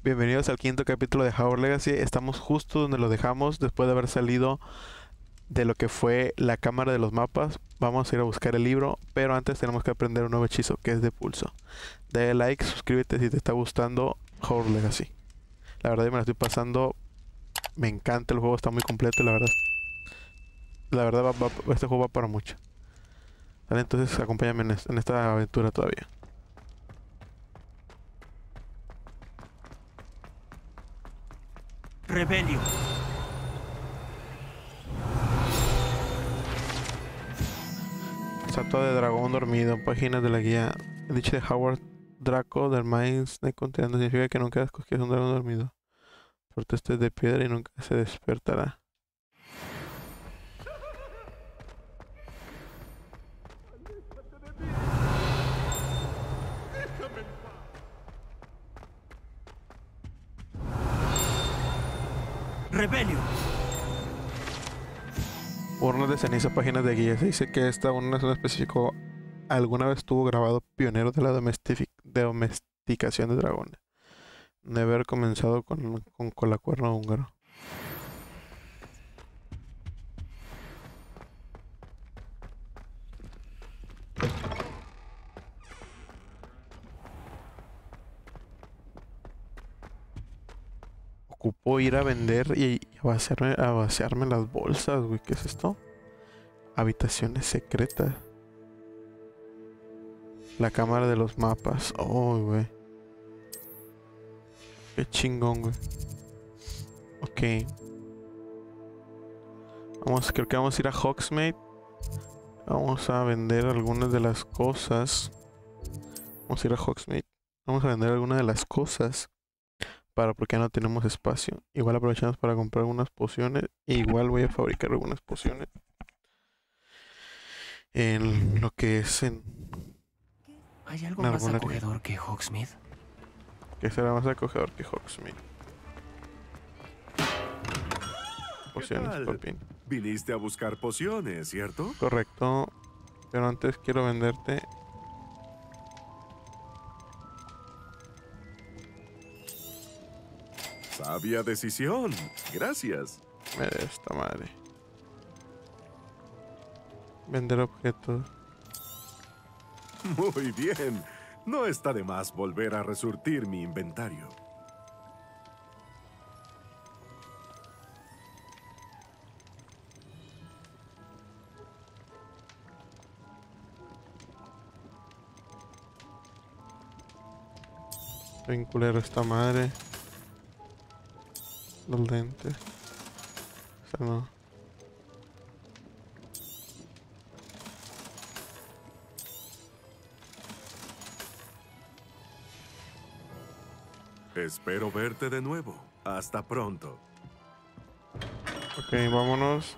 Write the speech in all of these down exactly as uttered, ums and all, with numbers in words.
Bienvenidos al quinto capítulo de Hogwarts Legacy. Estamos justo donde lo dejamos después de haber salido de lo que fue la cámara de los mapas. Vamos a ir a buscar el libro, pero antes tenemos que aprender un nuevo hechizo que es de pulso. Dale like, suscríbete si te está gustando Hogwarts Legacy. La verdad yo me la estoy pasando, me encanta el juego, está muy completo y la verdad, la verdad va, va, este juego va para mucho. Vale, entonces acompáñame en, es, en esta aventura todavía. Rebelio. Estatua de dragón dormido, páginas de la guía. El dicho de Howard Draco del Mind Snake Continuando significa que nunca escoges un dragón dormido. Porque este es de piedra y nunca se despertará. Rebelio. Urnas de ceniza, páginas de guía. Se dice que esta urna es un específico. Alguna vez estuvo grabado pionero de la domestic domesticación de dragones. De haber comenzado con, con, con la cuerno húngaro. Ocupo ir a vender y, y a, vaciarme, a vaciarme las bolsas, güey. ¿Qué es esto? Habitaciones secretas. La cámara de los mapas. Oh, güey. Qué chingón, güey. Ok. Vamos, creo que vamos a ir a Hogsmeade. Vamos a vender algunas de las cosas. Vamos a ir a Hogsmeade. Vamos a vender algunas de las cosas. Para porque no tenemos espacio. Igual aprovechamos para comprar algunas pociones. E igual voy a fabricar algunas pociones. En lo que es en... ¿Hay algo más alguna acogedor que Hogsmeade? Que será más acogedor que Hogsmeade. Pociones, papín. Viniste a buscar pociones, ¿cierto? Correcto. Pero antes quiero venderte... Sabia decisión. Gracias. Me de esta madre. Vender objetos. Muy bien. No está de más volver a resurtir mi inventario. Bien culero esta madre. Los lentes. O sea, no. Espero verte de nuevo. Hasta pronto. Ok, vámonos.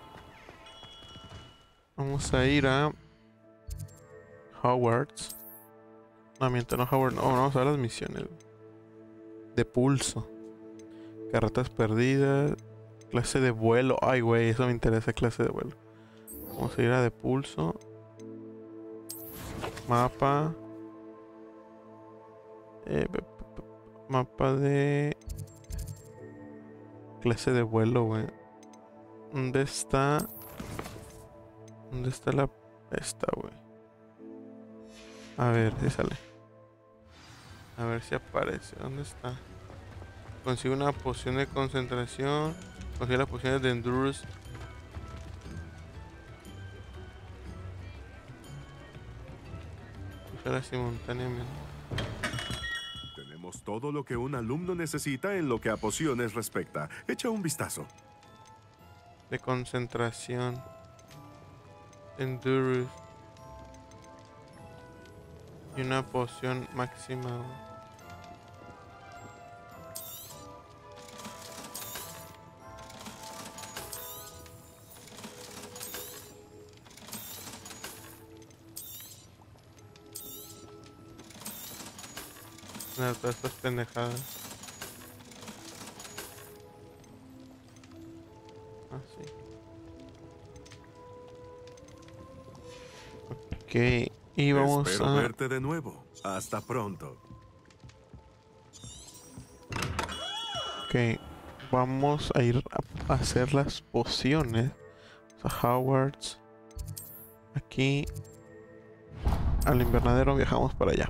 Vamos a ir a Hogwarts. No, mientras no Hogwarts. No, vamos a ver las misiones. De pulso. Carretas perdidas. Clase de vuelo. Ay, güey, eso me interesa, clase de vuelo. Vamos a ir a de pulso. Mapa. Eh, mapa de... Clase de vuelo, güey. ¿Dónde está? ¿Dónde está la... Esta, güey? A ver si sale. A ver si aparece. ¿Dónde está? Consigue una poción de concentración. Consigue las pociones de Endurance. Usarla simultáneamente. Tenemos todo lo que un alumno necesita en lo que a pociones respecta. Echa un vistazo. De concentración. Endurance. Y una poción máxima. No, todas estas pendejadas. Ah, sí. Ok. Y vamos Espero a... verte de nuevo. Hasta pronto. Ok, vamos a ir a hacer las pociones. O sea, Howard's. Aquí al invernadero, viajamos para allá.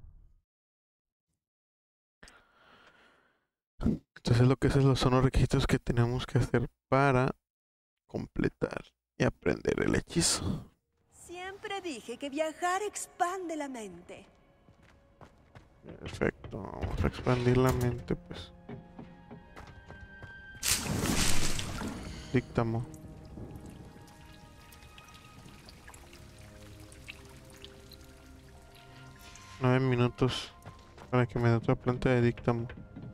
Entonces lo que es los son los requisitos que tenemos que hacer para completar y aprender el hechizo. Siempre dije que viajar expande la mente. Perfecto, vamos a expandir la mente, pues. Díctamo. Nueve minutos para que me dé otra planta de díctamo.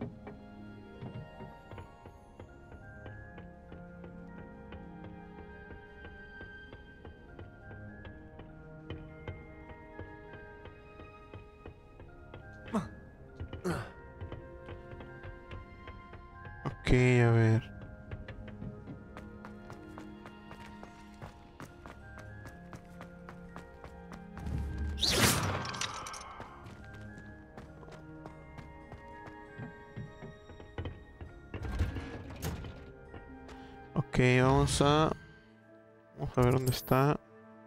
Ok, a ver. Ok, vamos a... Vamos a ver dónde está.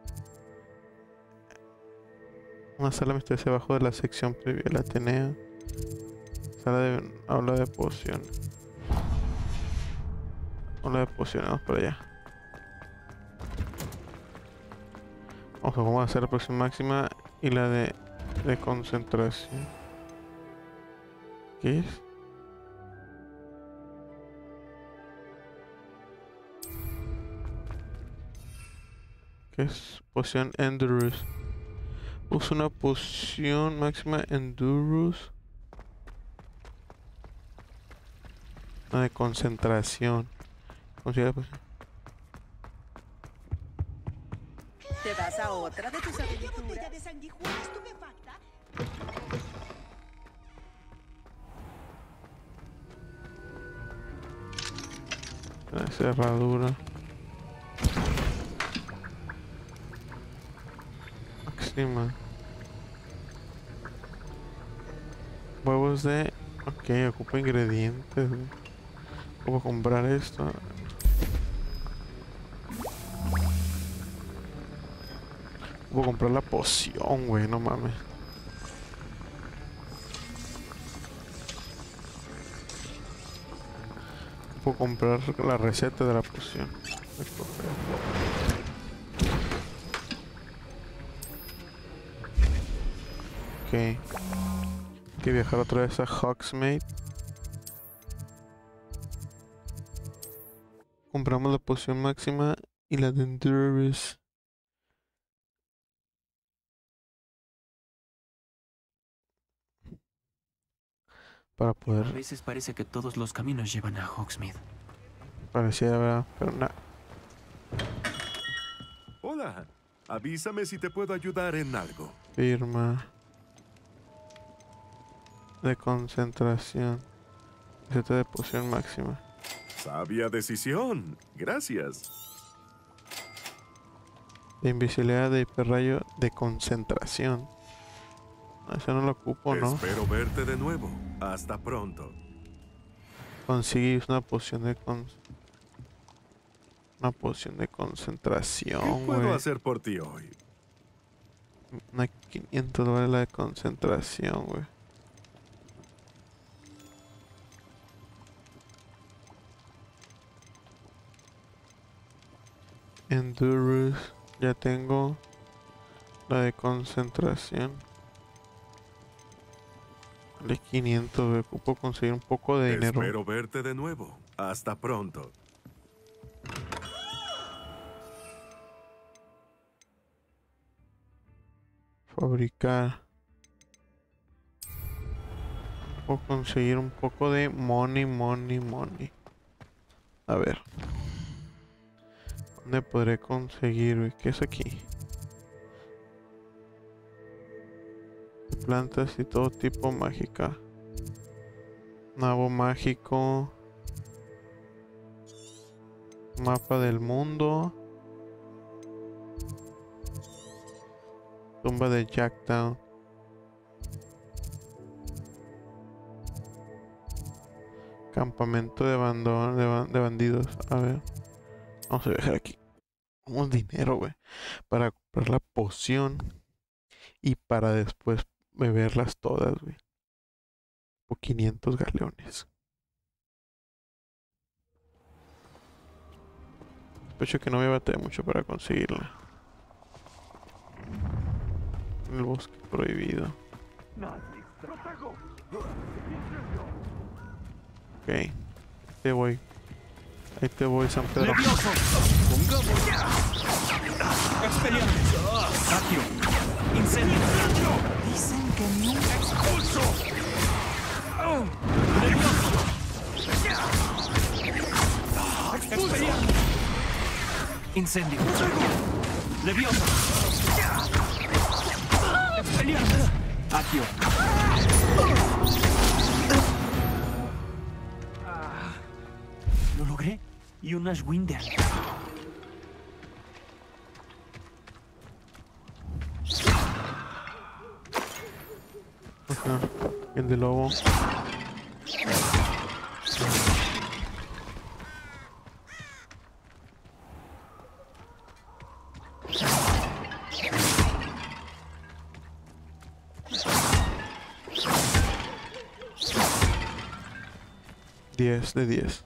Una sala misteriosa abajo de la sección previa del Ateneo. Sala de... Habla de poción. Habla de poción, vamos para allá. Vamos a, vamos a hacer la próxima máxima y la de, de concentración. ¿Qué es? ¿Qué es? Poción Endurance. Usa una poción máxima Endurance. Una de concentración. Considera pues. ¿Te vas a otra de tus botella aventuras? de sanguijuela estupefacta? La cerradura. Máxima. Huevos de... Ok, ocupa ingredientes. güey. ¿Cómo comprar esto? ¿Cómo comprar la poción, güey? No mames. Puedo comprar la receta de la poción. Ok. Hay que viajar otra vez a Hogsmeade. Compramos la poción máxima y la de Endurance. Para A poder... veces parece que todos los caminos llevan a Hogsmeade. Parecía, ¿verdad? Pero nada. Hola, avísame si te puedo ayudar en algo. Firma. De concentración. Receta de poción máxima. Sabia decisión. Gracias. De invisibilidad de hiperrayo de concentración. Ah, eso no lo ocupo, ¿no? Espero verte de nuevo. Hasta pronto. Conseguí una poción de con... Una poción de ¿Qué concentración, puedo güey. hacer por ti hoy? Una quinientos dólares la de concentración, güey. Endurance. Ya tengo la de concentración. De quinientos, güey. Ocupo conseguir un poco de dinero. Espero verte de nuevo. Hasta pronto. Fabricar. Puedo conseguir un poco de money, money, money. A ver. ¿Dónde podré conseguir, güey? ¿Qué es aquí? Plantas y todo tipo mágica. Nabo mágico. Mapa del mundo. Tumba de Jacktown. Campamento de, bandón, de, ba- de bandidos. A ver. Vamos a dejar aquí. Un dinero, güey. Para comprar la poción. Y para después beberlas todas, güey. O quinientos galeones. Sospecho que no me batalla mucho para conseguirla. En el bosque prohibido. Ok. Ahí te voy. Ahí te voy, San Pedro. ¡Levioso! ¡Pongamos! ¡Expeliarmus! ¡Accio! ¡Incendio! Dicen que nunca... ¡Expulso! ¡Levioso! ¡Expeliarmus! ¡Incendio! ¡Levioso! ¡Expeliarmus! ¡Accio! Lo logré. Y un Ashwinder. Ajá. El de lobo. diez de diez.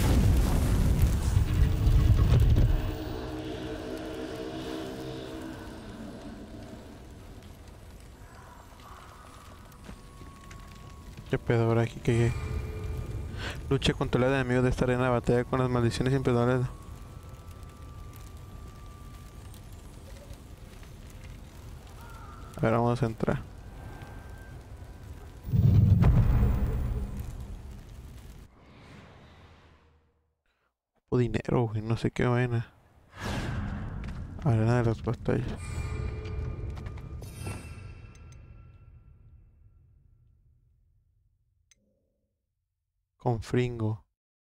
¿Qué pedo ahora aquí que lucha contra el enemigo de esta arena de batalla con las maldiciones imperdonables? A ver, vamos a entrar. O dinero, güey, no sé qué vaina. Arena de las batallas. Con Fringo.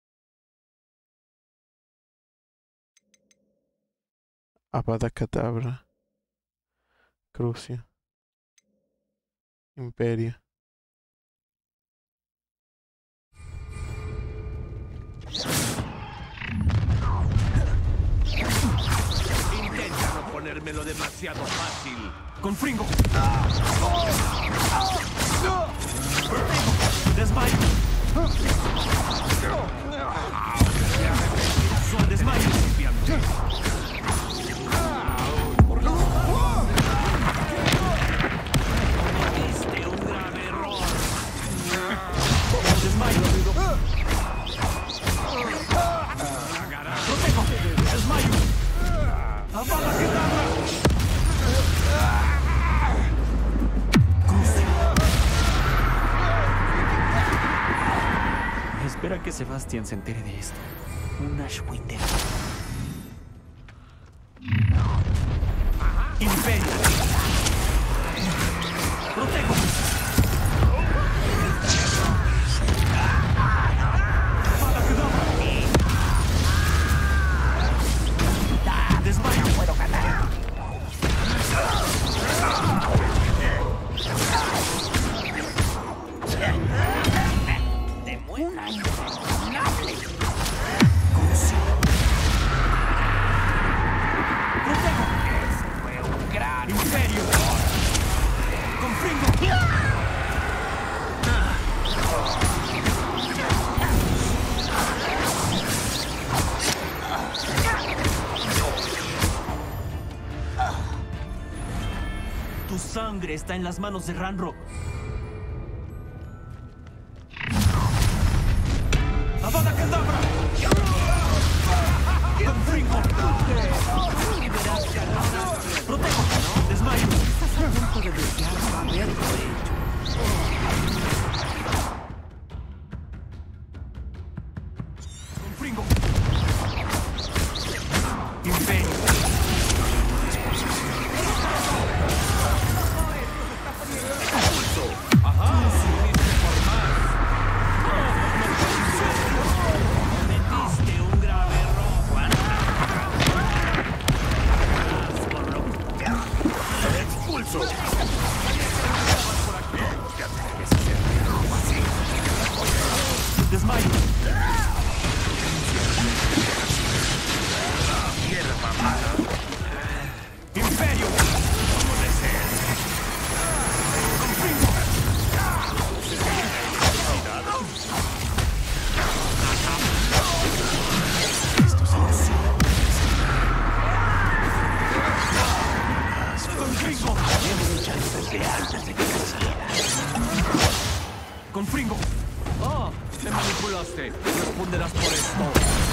Avada Kedavra. Crucia. Imperio. Intenta no ponérmelo demasiado fácil. ¡Con Fringo! ¡Desmayo! ¡Son desmayo! Este un grave error. ¡Desmayo! ¡Protejo! ¡Desmayo! ¡Avada Kedavra! Espera que Sebastián se entere de esto. Un Ashwinder. Imperio. Protejo. Avada Kedavra. Desmayo. Puedo ganar. Imperio. Con Fringo. Tu sangre está en las manos de Ranrock. ¡Avada Kedavra! ¡Con Fringo! ¡Protejo! ¡Desmayo! Estás a punto de desearlo haberlo hecho. ¡Con Fringo! ¡Imperio! ¡Con Fringo! ¡Oh! ¡Me manipulaste! ¡Responderás por esto!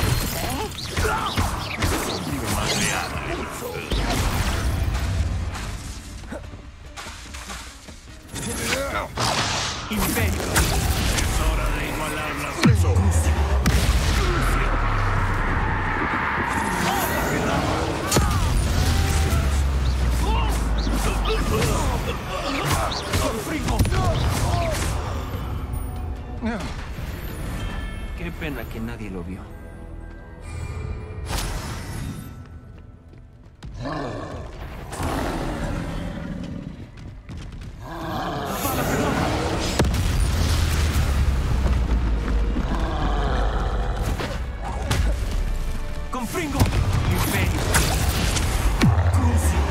¡Imperio! Es hora de igualar las resortes. ¡Con Fringo! Qué pena que nadie lo vio. ¡Con Fringo! ¡Imperio! ¡Crucio!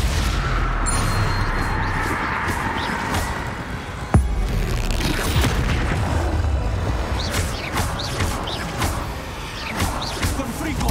¡Con Fringo!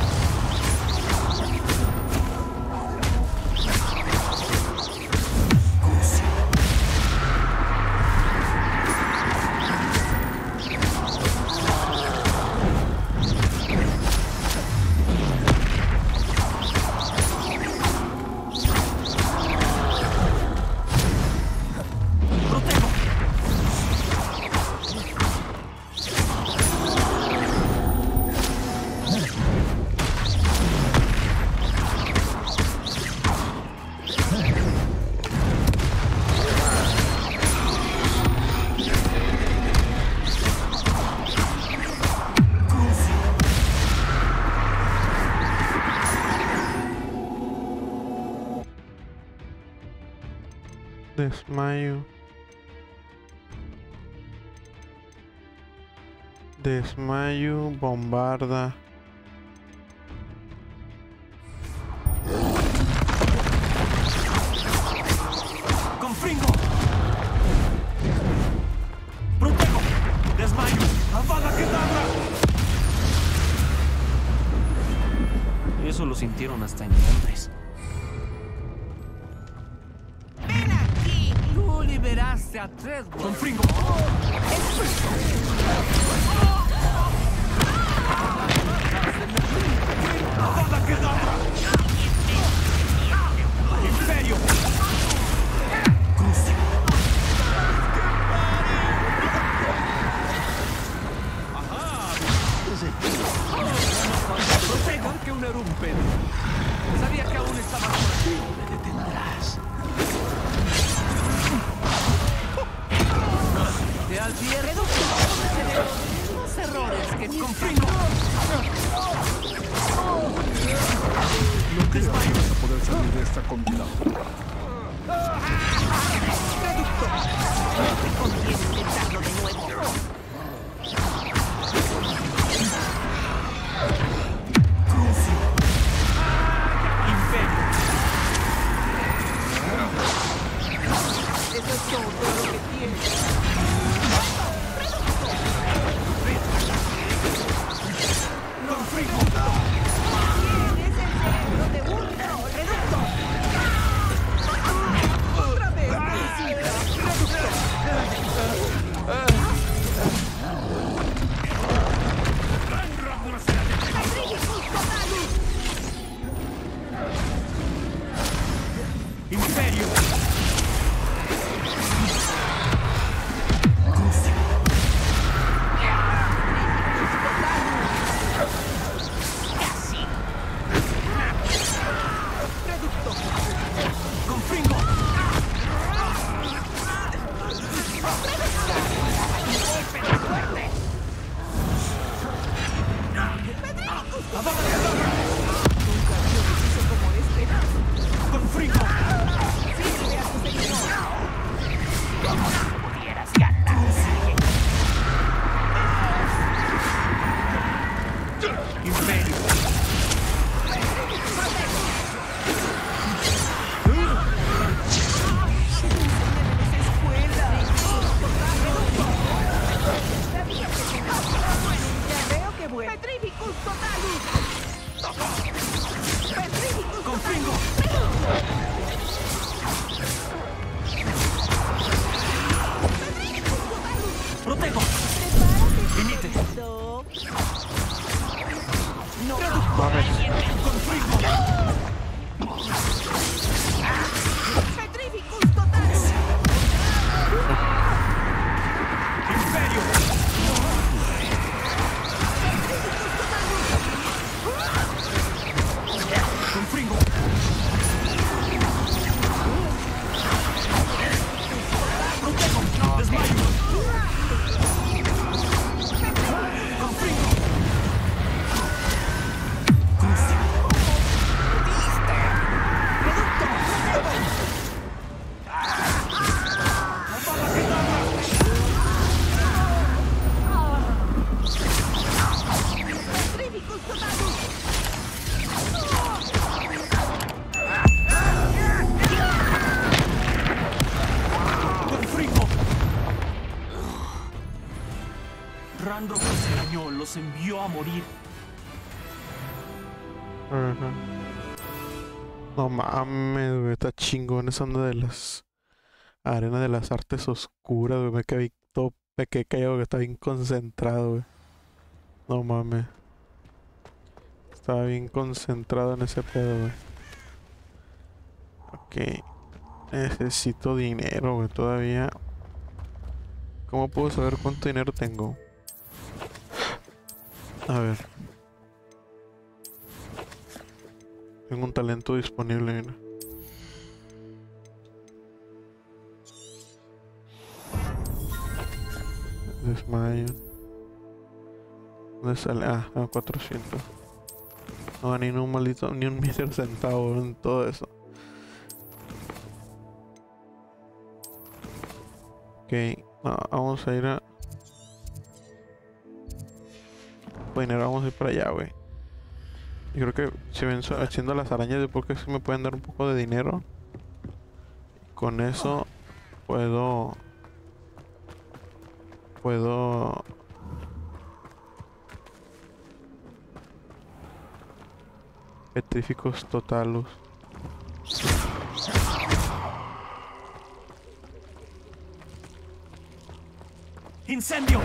Desmayo. Desmayo, bombarda. ¡Con Fringo! ¡Protego! ¡Desmayo! ¡Avada Kedavra! Eso lo sintieron hasta en Londres. ¡Ven aquí! Tú liberaste a Treadwell. ¡Con Fringo! ¡Avada Kedavra! ¡Imperio! ¡Crucio! ¡Protego! Que un erumpen. Sabía que aún estaba por aquí. Me detendrás. Te advierto que vamos a tener los mismos errores que con Fringo. No creo que vas a poder salir de esta con vida. No te conviene intentarlo de nuevo. Crucio. Imperio. Eso es todo lo que tienes. Con Fringo. Tienes el cerebro de un troll reducto. ¡Otra vez! ¡Reducto! Randor los engañó, los envió a morir. Ajá. No mames, güey, está chingón esa onda de las arenas de las artes oscuras, güey. Me quedé todo, me quedé callado, que estaba bien concentrado, güey. No mames. Estaba bien concentrado en ese pedo, güey. Ok. Necesito dinero, güey, todavía. ¿Cómo puedo saber cuánto dinero tengo? A ver. Tengo un talento disponible, mira. Desmayo. ¿Dónde sale? Ah, a cuatrocientos. No gané ni un maldito, ni un mísero centavo en todo eso. Ok, no, vamos a ir a... Dinero, vamos a ir para allá, güey. Yo creo que si ven haciendo las arañas, yo creo que sí me pueden dar un poco de dinero. Y con eso puedo... Puedo... Petríficos totalos. ¡Incendio!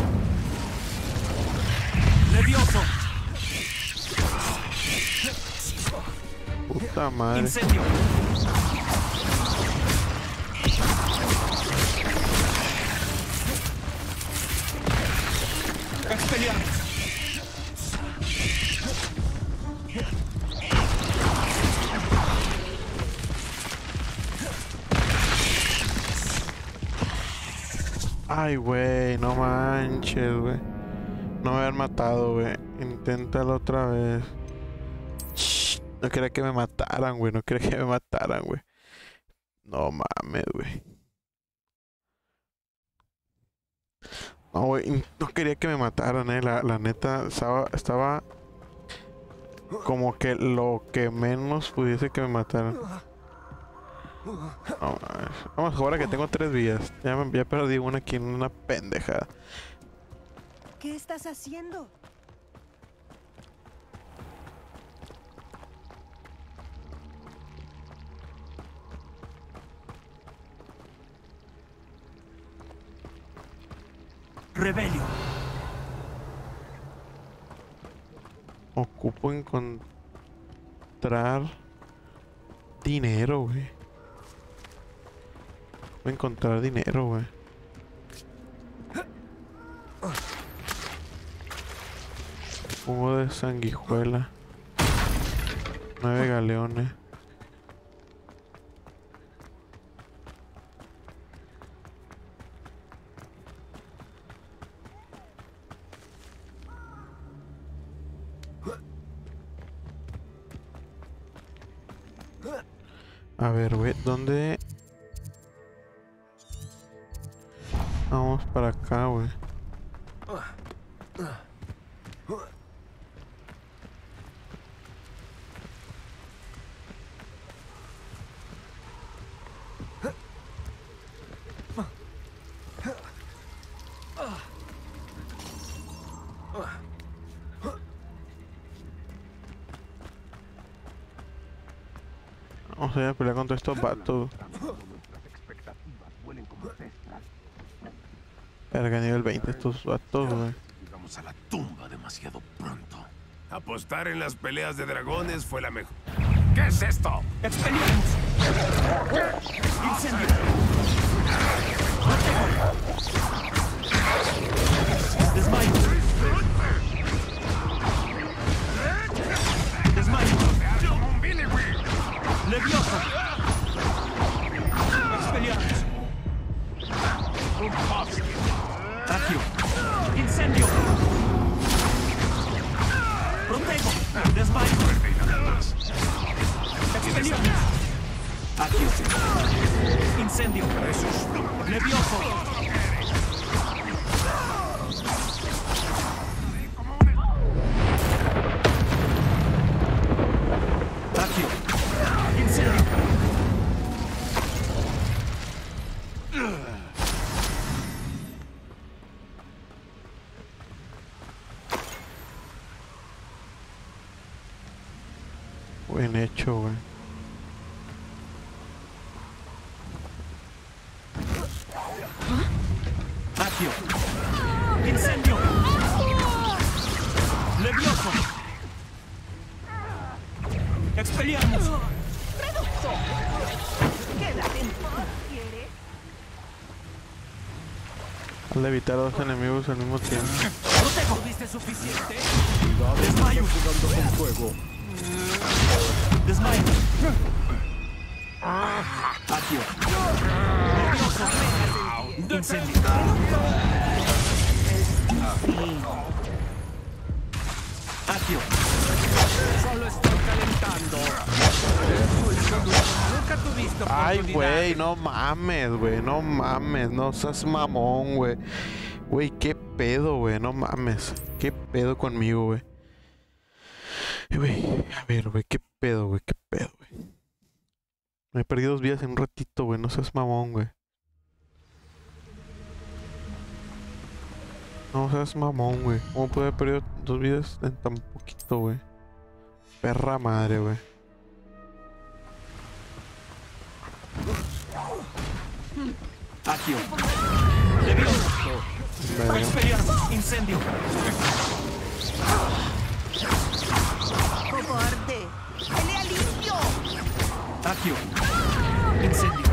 ¡Levioso! Puta madre. ¡Incendio! ¡Expelliarmus! Ay, güey, no manches, güey. No me habían matado, güey. Inténtalo otra vez. Shh, no quería que me mataran, güey. No quería que me mataran, güey. No mames, güey. No, güey. No quería que me mataran, eh. La, la neta, estaba, estaba como que lo que menos pudiese que me mataran. No, vamos, ahora que tengo tres vidas. Ya, me, ya perdí una aquí en una pendejada. ¿Qué estás haciendo? Rebelio. Ocupo encontrar dinero, güey. Voy a encontrar dinero, güey. Jugo de sanguijuela. Nueve galeones. A ver, güey, ¿dónde? Vamos para acá, güey. Vamos a ir a pelear contra estos vatos. Verga, nivel veinte estos vatos, güey. Llegamos a la tumba demasiado pronto. Apostar en las peleas de dragones fue la mejor. ¿Qué es esto? ¡Expelliarmus! ¡Incendio! ¡Desmayo! ¡Desmayo! ¡Levioso! ¡Expelliarmus! ¡Accio! ¡Incendio! ¡Protego! ¡Desmayo! ¡Expelliarmus! ¡Accio! ¡Incendio! ¡Levioso! ¡Accio! ¡Incendio! Bien hecho, güey. Accio. Incendio. Levioso. Expelliarmus. Quédate en paz, ¿quieres? Al evitar a dos enemigos al mismo tiempo. Protejo. ¿Tuviste suficiente? Desmayo. Jugando con fuego. Desmayo. Accio. Levioso. Incendio. Accio. Solo estoy calentando. Nunca tuviste Ay, oportunidad. güey, no mames, güey, no mames, no seas mamón, güey. Güey, qué pedo, güey, no mames. Qué pedo conmigo, güey. Eh, Güey, a ver, güey, qué pedo, güey, qué pedo, güey. Me perdí dos vidas en un ratito, güey, no seas mamón, güey. No seas mamón, güey. ¿Cómo pude haber perdido dos vidas en tan poquito, güey? Perra madre, güey. Accio. Levioso. Verga. Expelliarmus. Incendio. ¡Cobarde! ¡Pelea limpio! Accio. Incendio.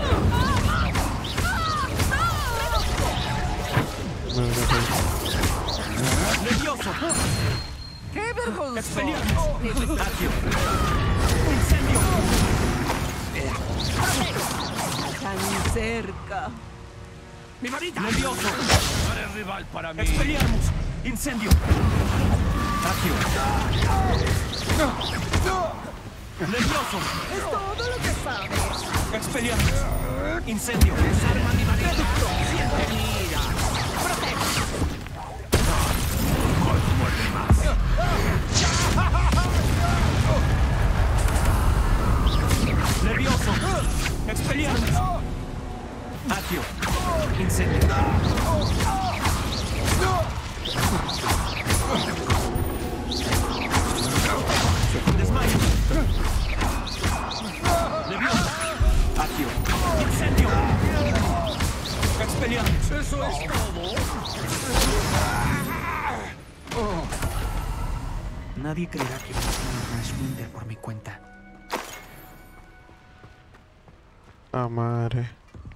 Levioso. ¡Qué vergonzoso! Expelliarmus. Accio. Incendio. Tan cerca. Mi varita. Levioso. No eres rival para mí. Expelliarmus. Incendio. Accio. Levioso. Es todo lo que sabes. Expelliarmus. Incendio. Desarma mi varita. Siente mi ira. Levioso. Expelliarmus. Accio. Incendio. Desmayo. Levioso. Accio. Incendio. Expelliarmus. Eso es todo. Nadie creerá que pasé a Rush Winter por mi cuenta. Ah, madre.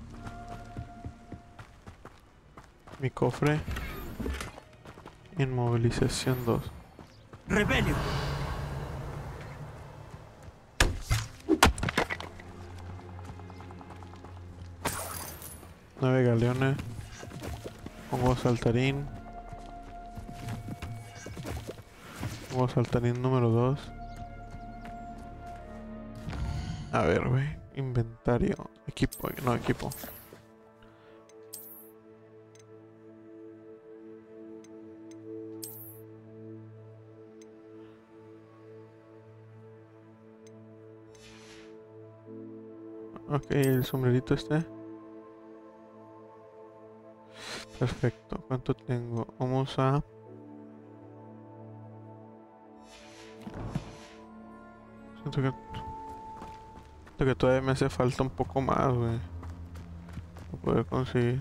Mi cofre. Inmovilización dos. Rebelio. Nueve galeones. Pongo saltarín. Pongo saltarín número dos. A ver, güey. Inventario. Equipo. No, equipo. Ok, el sombrerito este. Perfecto. ¿Cuánto tengo? Vamos a... Siento que... Siento que todavía me hace falta un poco más, güey. Para poder conseguir.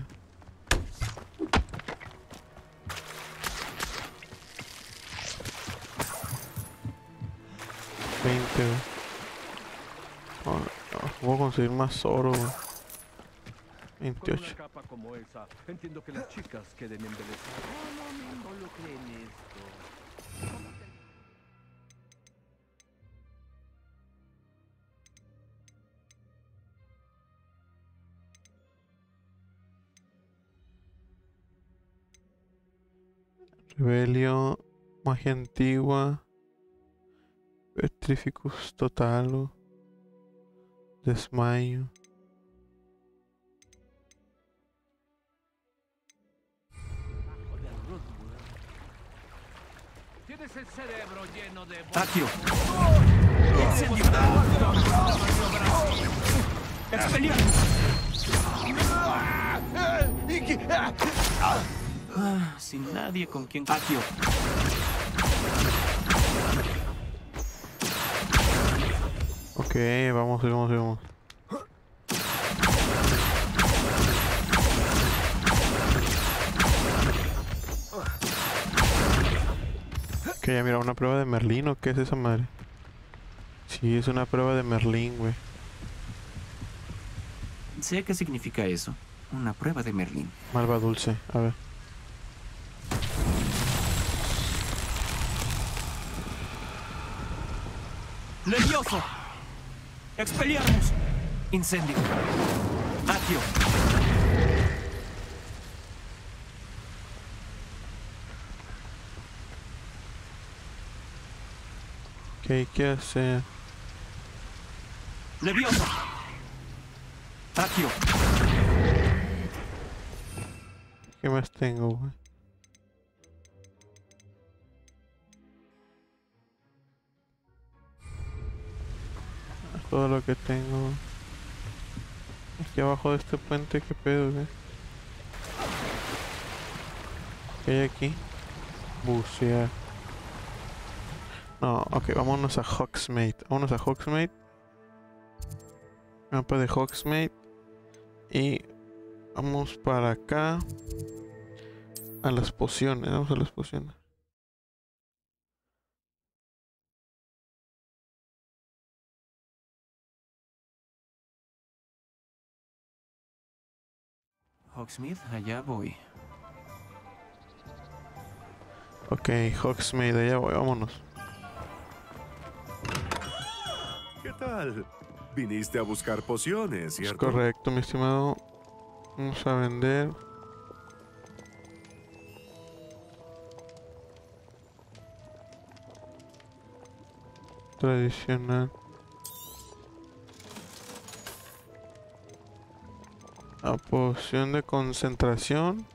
veinte, güey. No, no, puedo conseguir más oro, güey. Con veintiocho. una capa como esa, entiendo que las chicas queden embelesadas. No, no me involucré en esto. Rebelio, magia antigua, Petrificus total, desmayo. Tienes el cerebro lleno de... Accio. Incendio. Expelliarmus. Ah, sin nadie con quien... Accio. Ok, vamos, vamos, vamos. Ok, ya mira, una prueba de Merlín, ¿o qué es esa madre? Sí, es una prueba de Merlín, güey. Sé qué significa eso. Una prueba de Merlín. Malva dulce, a ver. ¡Levioso! ¡Expelliarmus! Incendio. Accio. ¿Qué, qué hace? Levioso. Accio. ¿Qué más tengo, güey? Todo lo que tengo. Aquí abajo de este puente, ¿qué pedo, güey? ¿Qué hay aquí? Bucear. No, ok, vámonos a Hogsmeade. Vámonos a Hogsmeade. Mapa de Hogsmeade. Y vamos para acá. A las pociones. Vamos a las pociones. Hogsmeade, allá voy. Ok, Hogsmeade, allá voy, vámonos. ¿Qué tal? Viniste a buscar pociones, Es ¿cierto? correcto, mi estimado. Vamos a vender. Tradicional. La poción de concentración.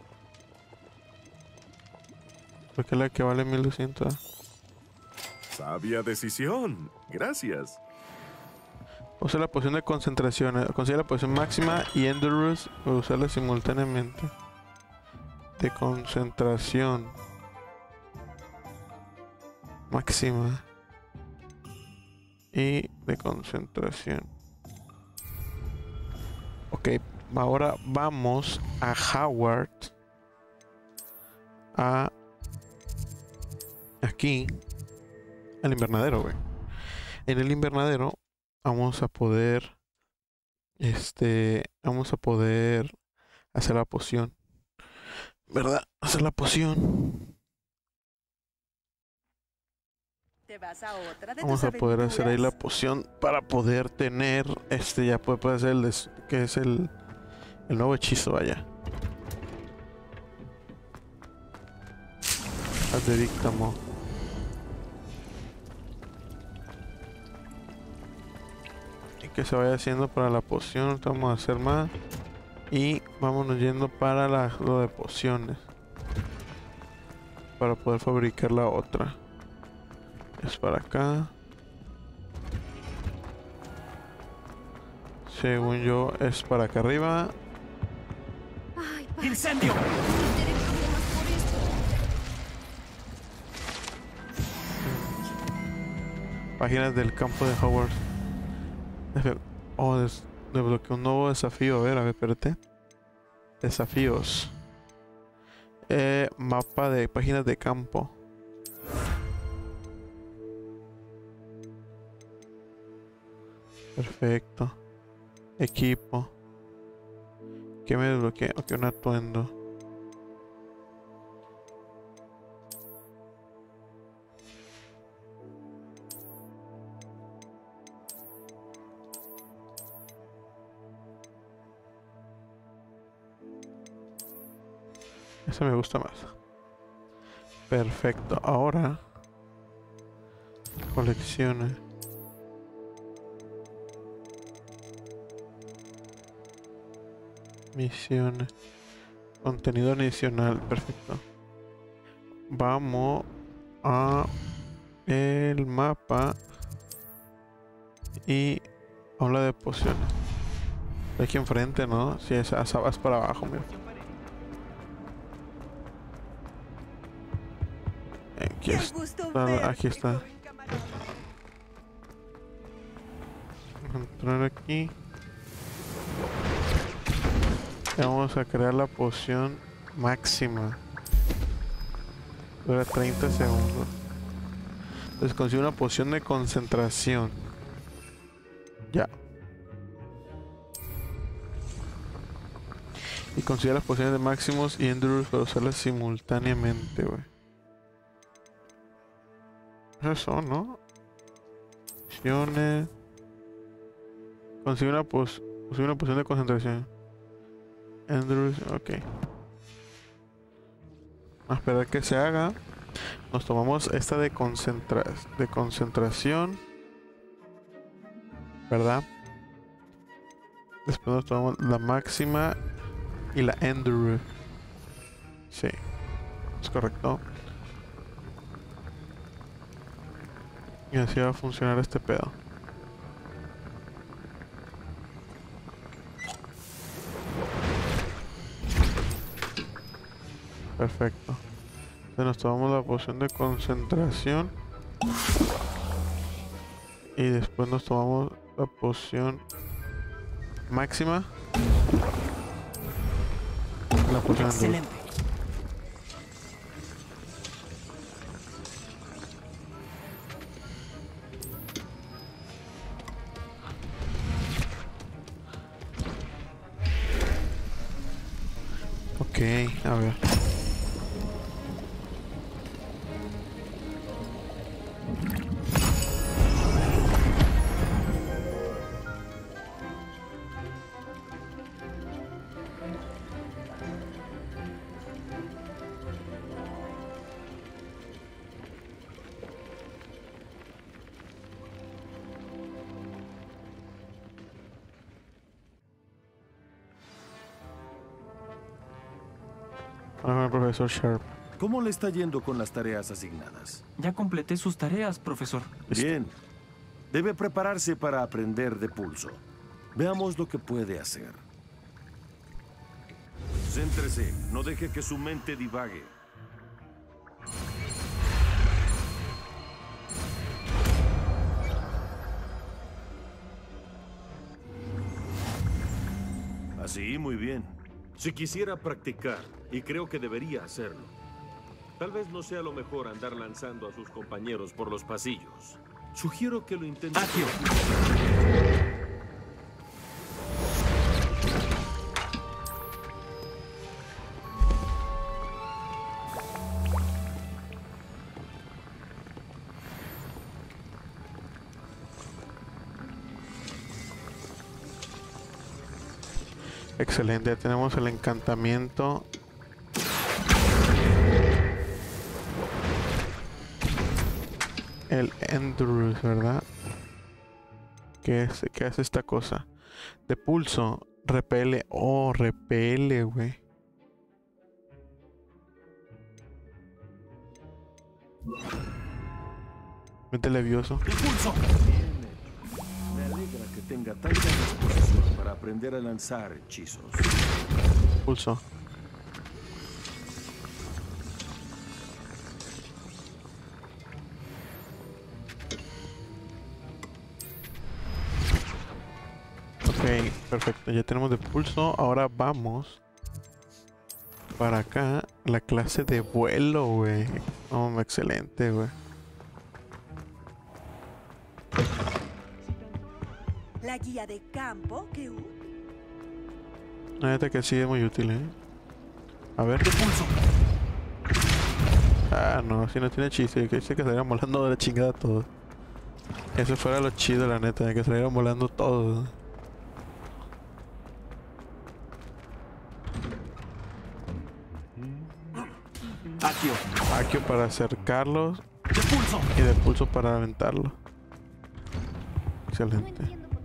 Porque es la que vale mil doscientos. Sabia decisión. Gracias. Usa la poción de concentración. eh, Consigue la poción máxima y Endurance para usarla simultáneamente. De concentración. Máxima. Y de concentración. Ok, ahora vamos a Howard. A... Aquí. Al invernadero, güey. En el invernadero vamos a poder... Este... Vamos a poder hacer la poción. ¿Verdad? Hacer la poción. ¿Te vas a otra de Vamos tus a poder hacer ahí la aventuras? poción para poder tener... Este, ya puede, puede hacer el... des- que es el... El nuevo hechizo, vaya. Ad de dictamo. Y que se vaya haciendo para la poción. Ahorita vamos a hacer más. Y vámonos yendo para la, lo de pociones. Para poder fabricar la otra. Es para acá. Según yo es para acá arriba. Ay, padre, ¡Incendio! tendré problemas por esto. Páginas del campo de Hogwarts. Deje- Oh, des- desbloqueé un nuevo desafío. A ver, a ver, espérate. Desafíos. Eh, mapa de páginas de campo. Perfecto. Equipo. ¿Qué me desbloqueé? Ok, un atuendo. Ese me gusta más. Perfecto. Ahora colecciones. Misiones. Contenido adicional. Perfecto. Vamos a el mapa y habla de pociones. Aquí enfrente, ¿no? Si es vas para abajo, mira. Aquí ¡Qué está. gusto Ah, verte, aquí está. joven camarada! poner aquí. Y vamos a crear la poción máxima. Dura treinta segundos. Entonces consigo una poción de concentración. Ya. Y consigue las pociones de máximos y endurance para usarlas simultáneamente, güey. Eso, ¿no? Pociones. Consigue una, pos consigue una poción de concentración. Endurance, ok. A esperar que se haga. Nos tomamos esta de, concentra de concentración. ¿Verdad? Después nos tomamos la máxima y la endurance. Sí, es correcto. Y así va a funcionar este pedo. Perfecto. Entonces nos tomamos la poción de concentración. Y después nos tomamos la poción máxima. La poción Excelente. Ok, a ver. Ahora con el profesor Sharp. ¿Cómo le está yendo con las tareas asignadas? Ya completé sus tareas, profesor. Bien. Debe prepararse para aprender de pulso. Veamos lo que puede hacer. Céntrese. No deje que su mente divague. Así, muy bien. Si quisiera practicar, y creo que debería hacerlo, tal vez no sea lo mejor andar lanzando a sus compañeros por los pasillos. Sugiero que lo intente. Accio. Excelente, tenemos el encantamiento. El endurance, ¿verdad? ¿Qué es? ¿Qué hace esta cosa? De pulso, repele. Oh, repele, güey. Vente levioso. ¡Impulso! Me alegra que tenga tanta disposición para aprender a lanzar hechizos. Pulso. Ok, perfecto. Ya tenemos de pulso. Ahora vamos para acá. La clase de vuelo, güey. Oh, excelente, güey. La guía de campo que u- La neta que sí es muy útil, eh. A ver. Ah, no, si no tiene chiste. Que dice que salieran volando de la chingada todo. Eso fuera lo chido, la neta, que salieran volando todo. Accio. Accio para acercarlos De pulso. y de pulso para aventarlo. Excelente.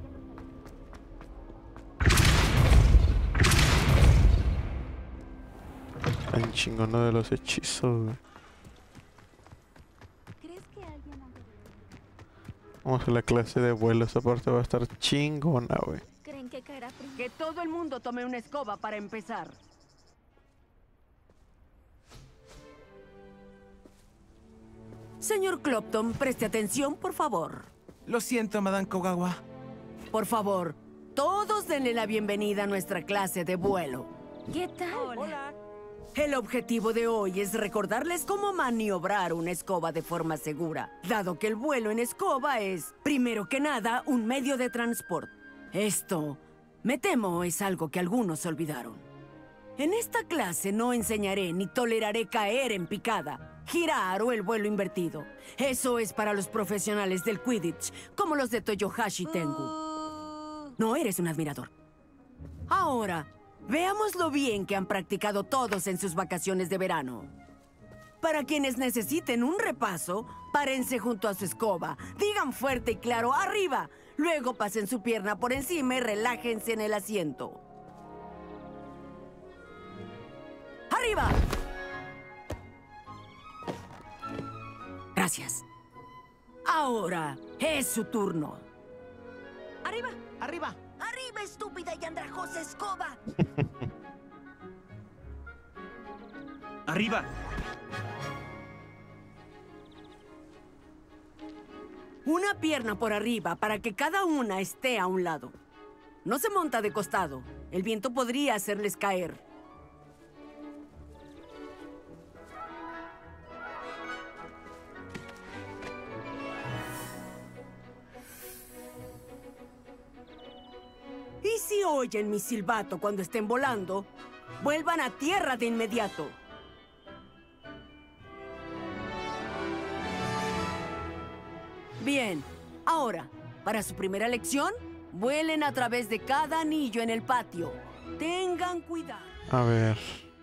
Tan chingona de los hechizos, güey. ¿Crees que alguien ande de- Vamos a la clase de vuelo. Esta parte va a estar chingona, güey. ¿Creen que caerá primero? Que todo el mundo tome una escoba para empezar. Señor Clopton, preste atención, por favor. Lo siento, Madame Kogawa. Por favor, todos denle la bienvenida a nuestra clase de vuelo. ¿Qué tal? Hola. El objetivo de hoy es recordarles cómo maniobrar una escoba de forma segura, dado que el vuelo en escoba es, primero que nada, un medio de transporte. Esto, me temo, es algo que algunos olvidaron. En esta clase no enseñaré ni toleraré caer en picada, girar o el vuelo invertido. Eso es para los profesionales del Quidditch, como los de Toyohashi Tengu. No eres un admirador. Ahora, veamos lo bien que han practicado todos en sus vacaciones de verano. Para quienes necesiten un repaso, párense junto a su escoba, digan fuerte y claro ¡arriba! Luego pasen su pierna por encima y relájense en el asiento. ¡Arriba! Gracias. Ahora es su turno. Arriba. Arriba. Arriba, estúpida y andrajosa escoba. ¡Arriba! Una pierna por arriba para que cada una esté a un lado. No se monta de costado. El viento podría hacerles caer. Y si oyen mi silbato cuando estén volando, vuelvan a tierra de inmediato. Bien, ahora, para su primera lección, vuelen a través de cada anillo en el patio. Tengan cuidado. A ver.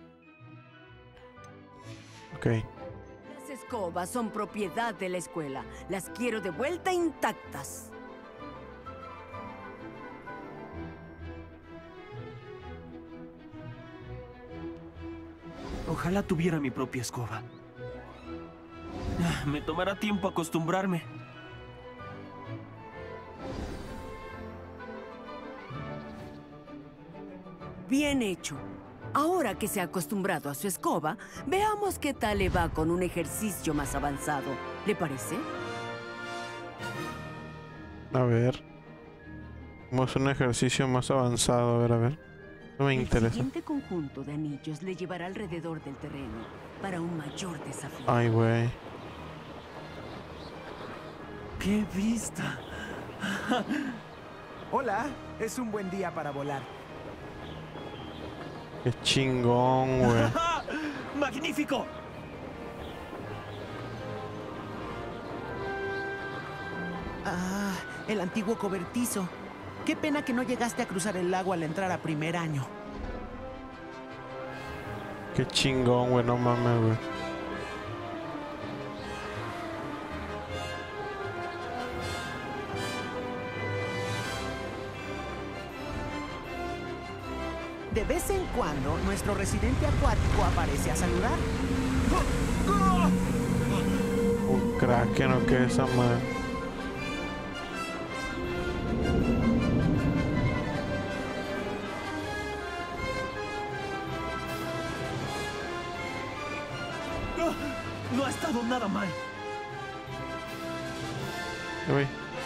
Ok. Las escobas son propiedad de la escuela. Las quiero de vuelta intactas. Ojalá tuviera mi propia escoba. Ah, me tomará tiempo acostumbrarme. Bien hecho. Ahora que se ha acostumbrado a su escoba, veamos qué tal le va con un ejercicio más avanzado. ¿Le parece? A ver. Vamos a un ejercicio más avanzado. A ver, a ver. No me interesa. El siguiente conjunto de anillos le llevará alrededor del terreno para un mayor desafío. Ay, güey. ¡Qué vista! Hola, es un buen día para volar. Qué chingón, güey. ¡Magnífico! Ah, el antiguo cobertizo. Qué pena que no llegaste a cruzar el lago al entrar a primer año. Qué chingón, güey. No mames, güey. De vez en cuando, nuestro residente acuático aparece a saludar. Un kraken o qué es esa madre. No ha estado nada mal. Uy.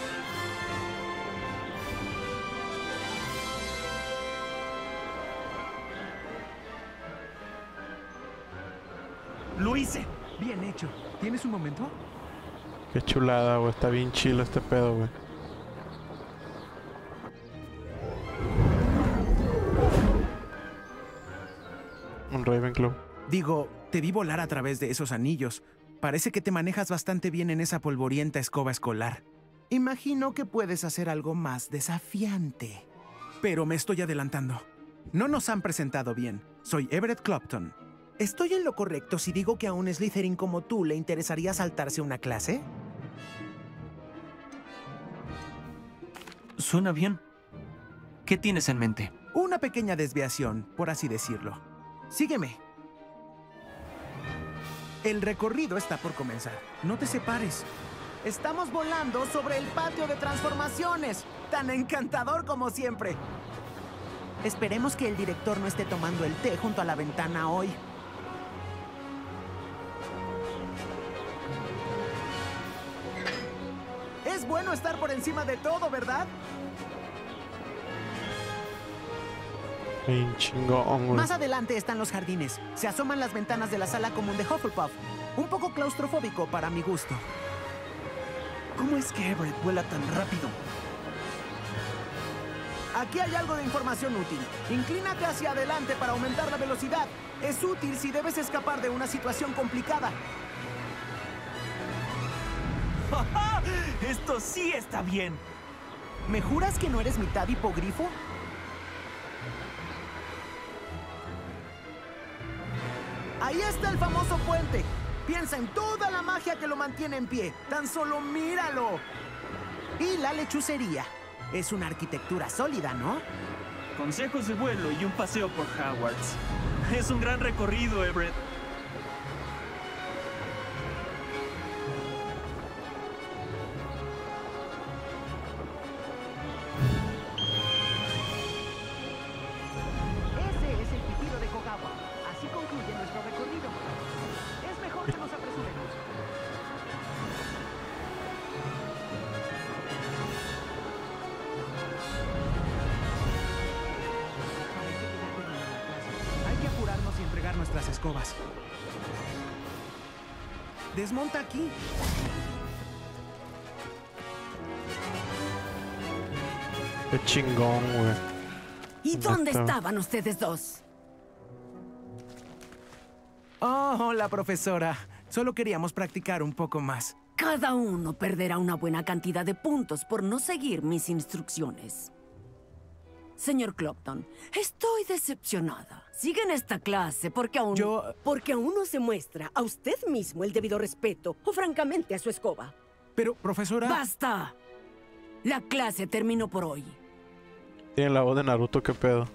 Lo hice. Bien hecho. ¿Tienes un momento? Qué chulada, güey. Está bien chilo este pedo, güey. Un Ravenclaw. Digo, te vi volar a través de esos anillos. Parece que te manejas bastante bien en esa polvorienta escoba escolar. Imagino que puedes hacer algo más desafiante. Pero me estoy adelantando. No nos han presentado bien. Soy Everett Clopton. ¿Estoy en lo correcto si digo que a un Slytherin como tú le interesaría saltarse una clase? Suena bien. ¿Qué tienes en mente? Una pequeña desviación, por así decirlo. Sígueme. El recorrido está por comenzar. No te separes. Estamos volando sobre el patio de transformaciones. Tan encantador como siempre. Esperemos que el director no esté tomando el té junto a la ventana hoy. Es bueno estar por encima de todo, ¿verdad? Bien chingón, güey. Más adelante están los jardines. Se asoman las ventanas de la sala común de Hufflepuff. Un poco claustrofóbico para mi gusto. ¿Cómo es que Everett vuela tan rápido? Aquí hay algo de información útil. Inclínate hacia adelante para aumentar la velocidad. Es útil si debes escapar de una situación complicada. ¡Ja! ¡Esto sí está bien! ¿Me juras que no eres mitad hipogrifo? Ahí está el famoso puente. Piensa en toda la magia que lo mantiene en pie. Tan solo míralo. Y la lechucería. Es una arquitectura sólida, ¿no? Consejos de vuelo y un paseo por Hogwarts. Es un gran recorrido, Everett. Ese es el pitido de Kogawa. Así concluye nuestro recorrido. Es mejor que nos apresuremos. Hay que apurarnos y entregar nuestras escobas. Desmonta aquí. Qué chingón, güey. ¿Y dónde Neta. estaban ustedes dos? Oh, hola, profesora. Solo queríamos practicar un poco más. Cada uno perderá una buena cantidad de puntos por no seguir mis instrucciones. Señor Clopton, estoy decepcionada. Sigue en esta clase porque aún... Yo... Porque aún no se muestra a usted mismo el debido respeto o francamente a su escoba. Pero, profesora... ¡Basta! La clase terminó por hoy. Tiene la voz de Naruto, qué pedo.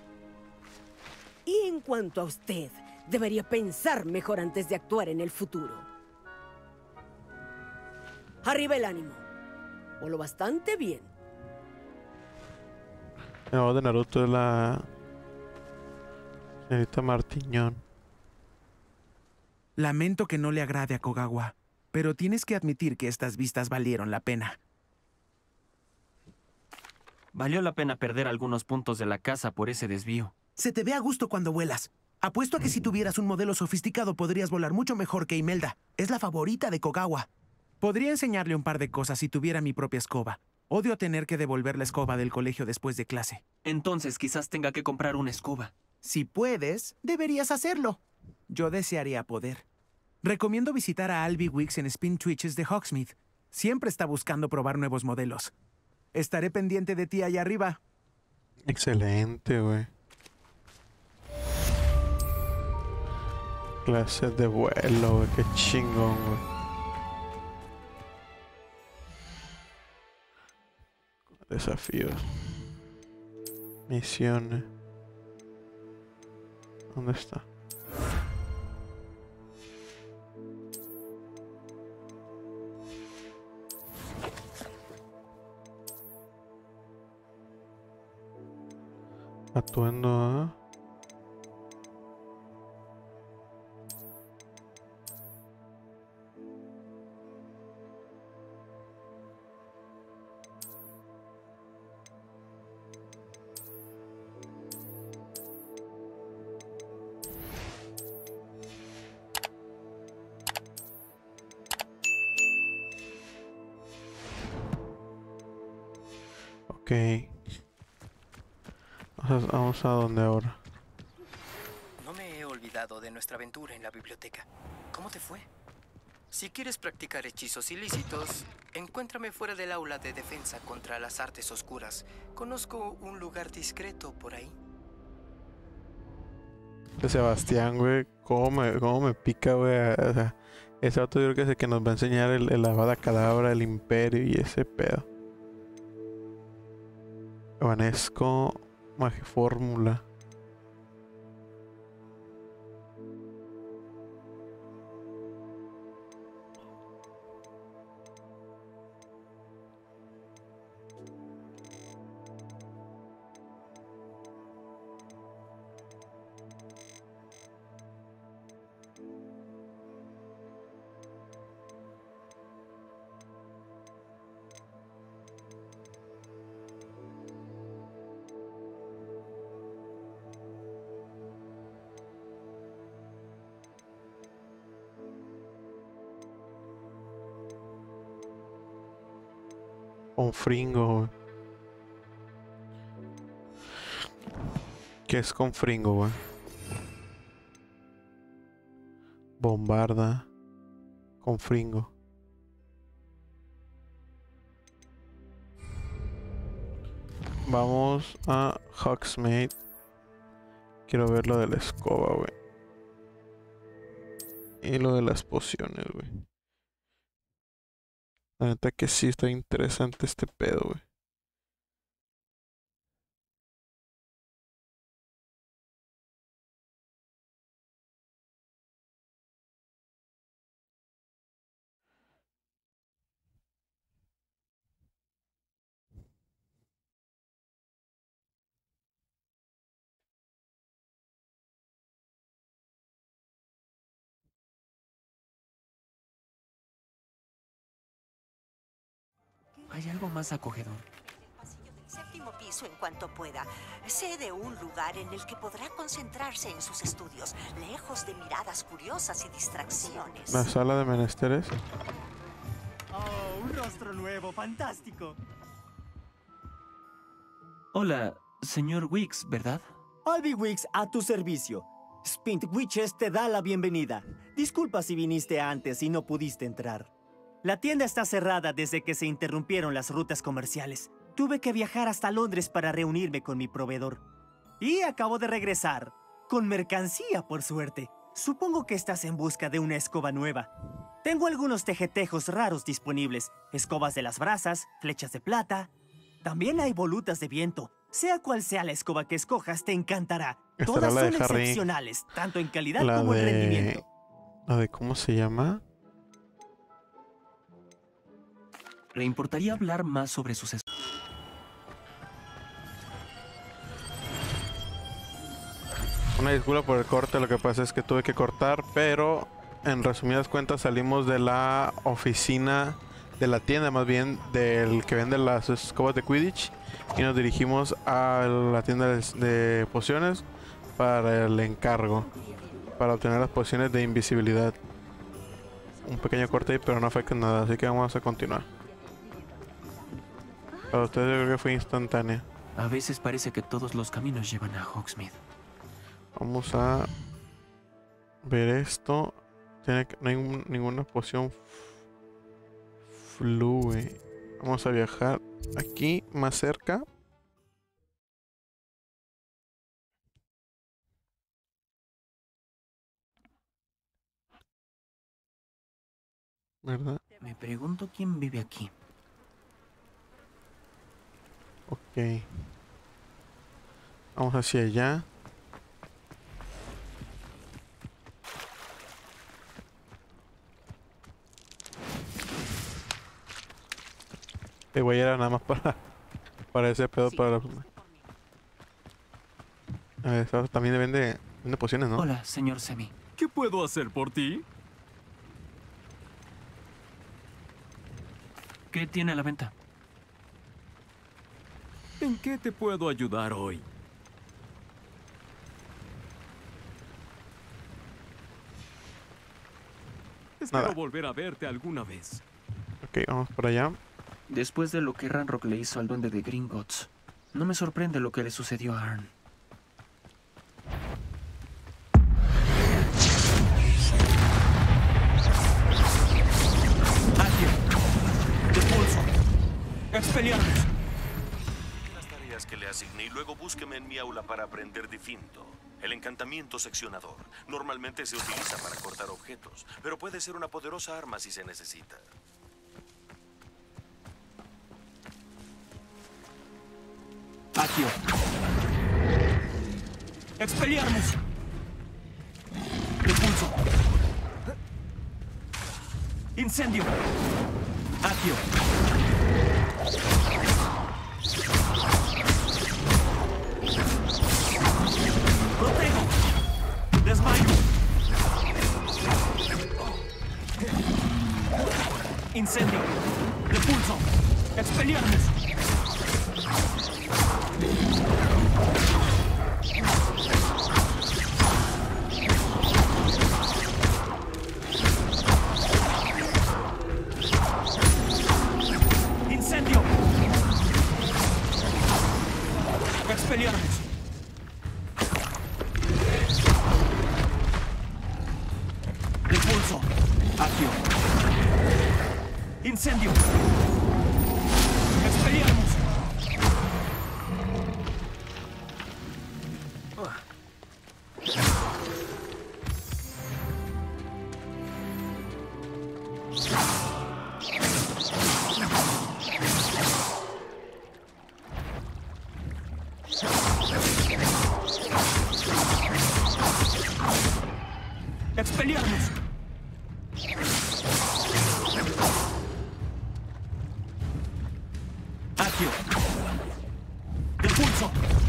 Y en cuanto a usted, debería pensar mejor antes de actuar en el futuro. Arriba el ánimo. Voló bastante bien. La voz de Naruto es la señorita Martiñón. Lamento que no le agrade a Kogawa, pero tienes que admitir que estas vistas valieron la pena. Valió la pena perder algunos puntos de la casa por ese desvío. Se te ve a gusto cuando vuelas. Apuesto a que si tuvieras un modelo sofisticado podrías volar mucho mejor que Imelda. Es la favorita de Kogawa. Podría enseñarle un par de cosas si tuviera mi propia escoba. Odio tener que devolver la escoba del colegio después de clase. Entonces quizás tenga que comprar una escoba. Si puedes, deberías hacerlo. Yo desearía poder. Recomiendo visitar a Albie Wicks en Spin Twitches de Hogsmeade. Siempre está buscando probar nuevos modelos. Estaré pendiente de ti allá arriba. Excelente, güey. Clases de vuelo, güey. Qué chingón, güey. Desafíos. Misiones. ¿Dónde está? Atuendo a... Ok. Vamos a, vamos a dónde ahora. No me he olvidado de nuestra aventura en la biblioteca. ¿Cómo te fue? Si quieres practicar hechizos ilícitos, encuéntrame fuera del aula de defensa contra las artes oscuras. Conozco un lugar discreto por ahí. De Sebastián, güey. ¿Cómo me, cómo me pica, güey? O sea, ese vato yo creo que es el que nos va a enseñar el, el Avada Kedavra, el Imperio y ese pedo. Vanesco, Magia Fórmula. Confringo, güey. ¿Qué es confringo, güey? Bombarda. Confringo. Vamos a Hogsmeade. Quiero ver lo de la escoba, güey. Y lo de las pociones, güey. La neta que sí está interesante este pedo, güey. ¿Hay algo más acogedor? Séptimo piso en cuanto pueda. Sé de un lugar en el que podrá concentrarse en sus estudios, lejos de miradas curiosas y distracciones. La sala de menesteres. Oh, un rostro nuevo, fantástico. Hola, señor Wicks, ¿verdad? Albie Wicks, a tu servicio. Spint Witches te da la bienvenida. Disculpa si viniste antes y no pudiste entrar. La tienda está cerrada desde que se interrumpieron las rutas comerciales. Tuve que viajar hasta Londres para reunirme con mi proveedor. Y acabo de regresar, con mercancía, por suerte. Supongo que estás en busca de una escoba nueva. Tengo algunos tejetejos raros disponibles. Escobas de las brasas, flechas de plata. También hay volutas de viento. Sea cual sea la escoba que escojas, te encantará. Todas son excepcionales, tanto en calidad como en rendimiento. La de ¿cómo se llama? ¿Le importaría hablar más sobre sus... Una disculpa por el corte, lo que pasa es que tuve que cortar, pero en resumidas cuentas salimos de la oficina, de la tienda más bien, del que vende las escobas de Quidditch, y nos dirigimos a la tienda de, de pociones para el encargo, para obtener las pociones de invisibilidad. Un pequeño corte ahí, pero no afecta nada, así que vamos a continuar. Para ustedes yo creo que fue instantánea. A veces parece que todos los caminos llevan a Hogsmeade. Vamos a ver esto. Tiene que, no hay un, ninguna poción flue. Vamos a viajar aquí más cerca. ¿Verdad? Me pregunto quién vive aquí. Ok. Vamos hacia allá. Este güey era nada más para para ese pedo, para la... A ver, eso también vende, vende pociones, ¿no? Hola, señor Semi. ¿Qué puedo hacer por ti? ¿Qué tiene a la venta? ¿En qué te puedo ayudar hoy? Espero Nada. volver a verte alguna vez. Ok, vamos por allá. Después de lo que Ranrock le hizo al duende de Gringotts, no me sorprende lo que le sucedió a Arn. ¡Agio! ¡Depulso! ¡Expelliarmus! Las tareas que le asigné y luego búsqueme en mi aula para aprender Difinto. El encantamiento seccionador. Normalmente se utiliza para cortar objetos, pero puede ser una poderosa arma si se necesita. ¡Agio! ¡Expelliarmus! ¡Depulso! ¡Incendio! ¡Agio! ¡Protego! ¡Desmayo! ¡Incendio! ¡Depulso! ¡Expelliarmus! ¡Incendio! pulso. Accio. Incendio. Expelliarmus. Expelliarmus. Accio. Impulso.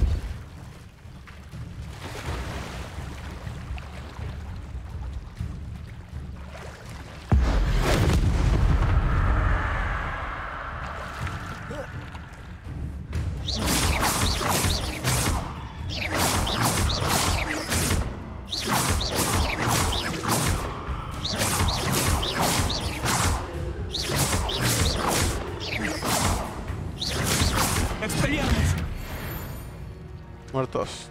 Expelliarmus. Muertos.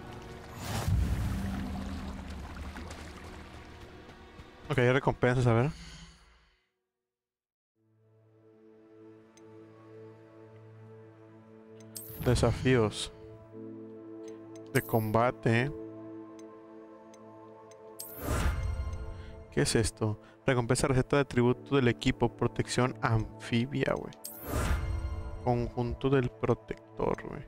Ok, hay recompensas, a ver. Desafíos de combate. ¿Qué es esto? Recompensa receta de tributo del equipo. Protección anfibia, güey. Conjunto del protector, güey.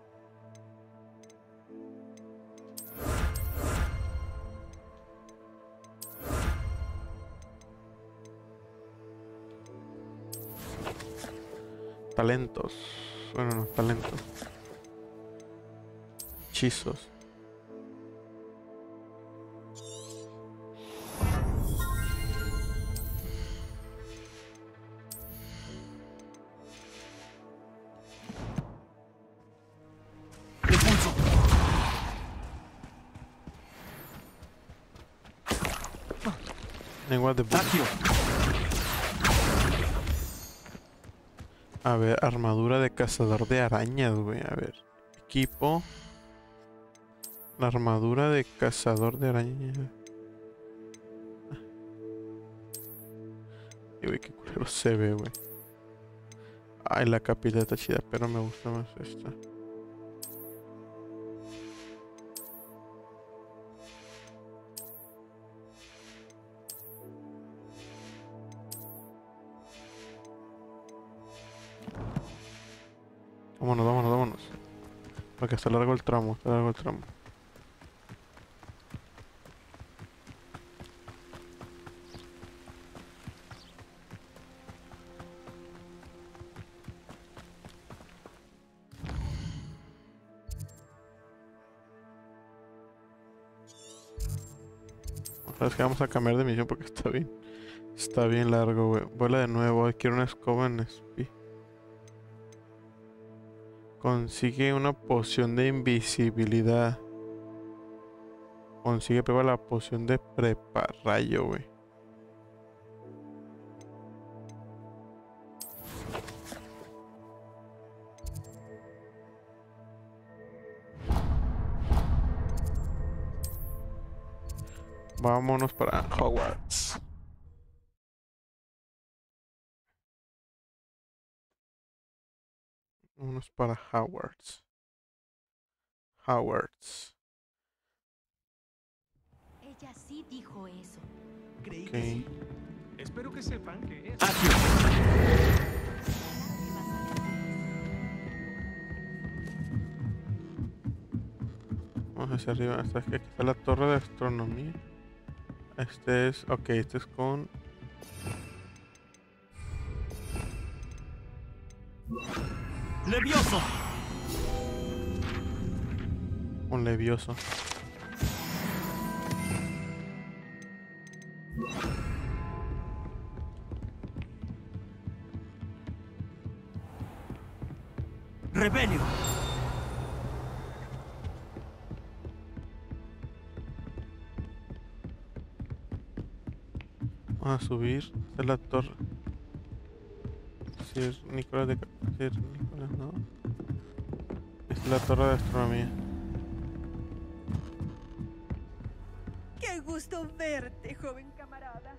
Talentos. Bueno, no, talentos. Hechizos. Lengua de Accio. A ver, armadura de cazador de arañas, güey. A ver, equipo. La armadura de cazador de arañas. Y güey, qué culero se ve, güey. Ay, la capita está chida, pero me gusta más esta. Vámonos, vámonos, vámonos. Porque está largo el tramo, está largo el tramo. Sabes que vamos a cambiar de misión porque está bien. Está bien largo, güey. Vuela de nuevo. Quiero una escoba en Spi. Consigue una poción de invisibilidad. Consigue prueba la poción de preparrayo, güey. Vámonos para Hogwarts. Vámonos para Hogwarts. Hogwarts. Ella sí dijo eso. Creí Ok. que sí. Espero que sepan que es. Vamos hacia arriba hasta que aquí está la torre de astronomía. Este es... Ok, este es con... Levioso. Un levioso. Rebelio. Vamos a subir. Esta es la torre. Sir Nicolás de... Sir Nicolás, no. Esta es la torre de astronomía. Qué gusto verte, joven camarada.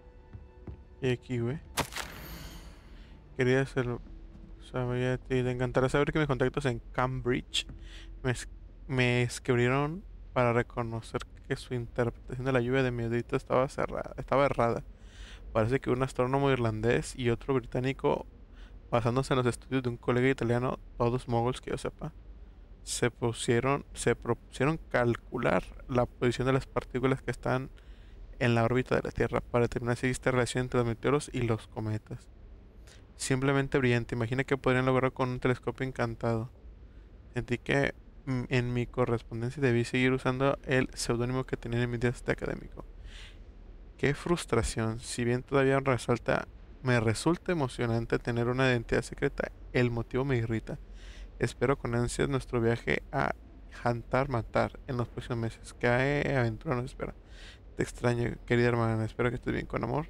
¿Qué hay aquí, güey? Quería hacerlo. Sabía, te encantará saber que mis contactos en Cambridge me, es- me escribieron para reconocer que su interpretación de la lluvia de miedito estaba cerrada, estaba errada. Parece que un astrónomo irlandés y otro británico, basándose en los estudios de un colega italiano, todos moguls que yo sepa, se pusieron, se propusieron calcular la posición de las partículas que están en la órbita de la Tierra para determinar si existe relación entre los meteoros y los cometas. Simplemente brillante. Imagina que podrían lograr con un telescopio encantado. Sentí que mm, en mi correspondencia debí seguir usando el seudónimo que tenía en mis días de académico. Qué frustración. Si bien todavía resalta, me resulta emocionante tener una identidad secreta, el motivo me irrita. Espero con ansias nuestro viaje a Hantar Matar en los próximos meses. ¿Qué aventura nos espera? Te extraño, querida hermana. Espero que estés bien. Con amor.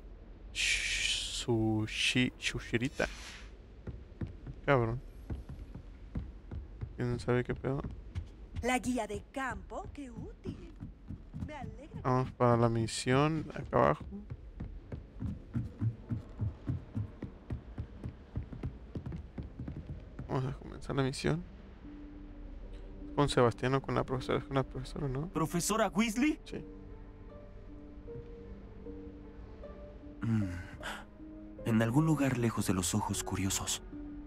Sushi, Shushirita. Cabrón. ¿Quién sabe qué pedo? La guía de campo, qué útil. Me alegra. Vamos para la misión, acá abajo. Vamos a comenzar la misión. Con Sebastián o con la profesora, con la profesora, ¿no? ¿Profesora Weasley? Sí. Mm. En algún lugar lejos de los ojos curiosos.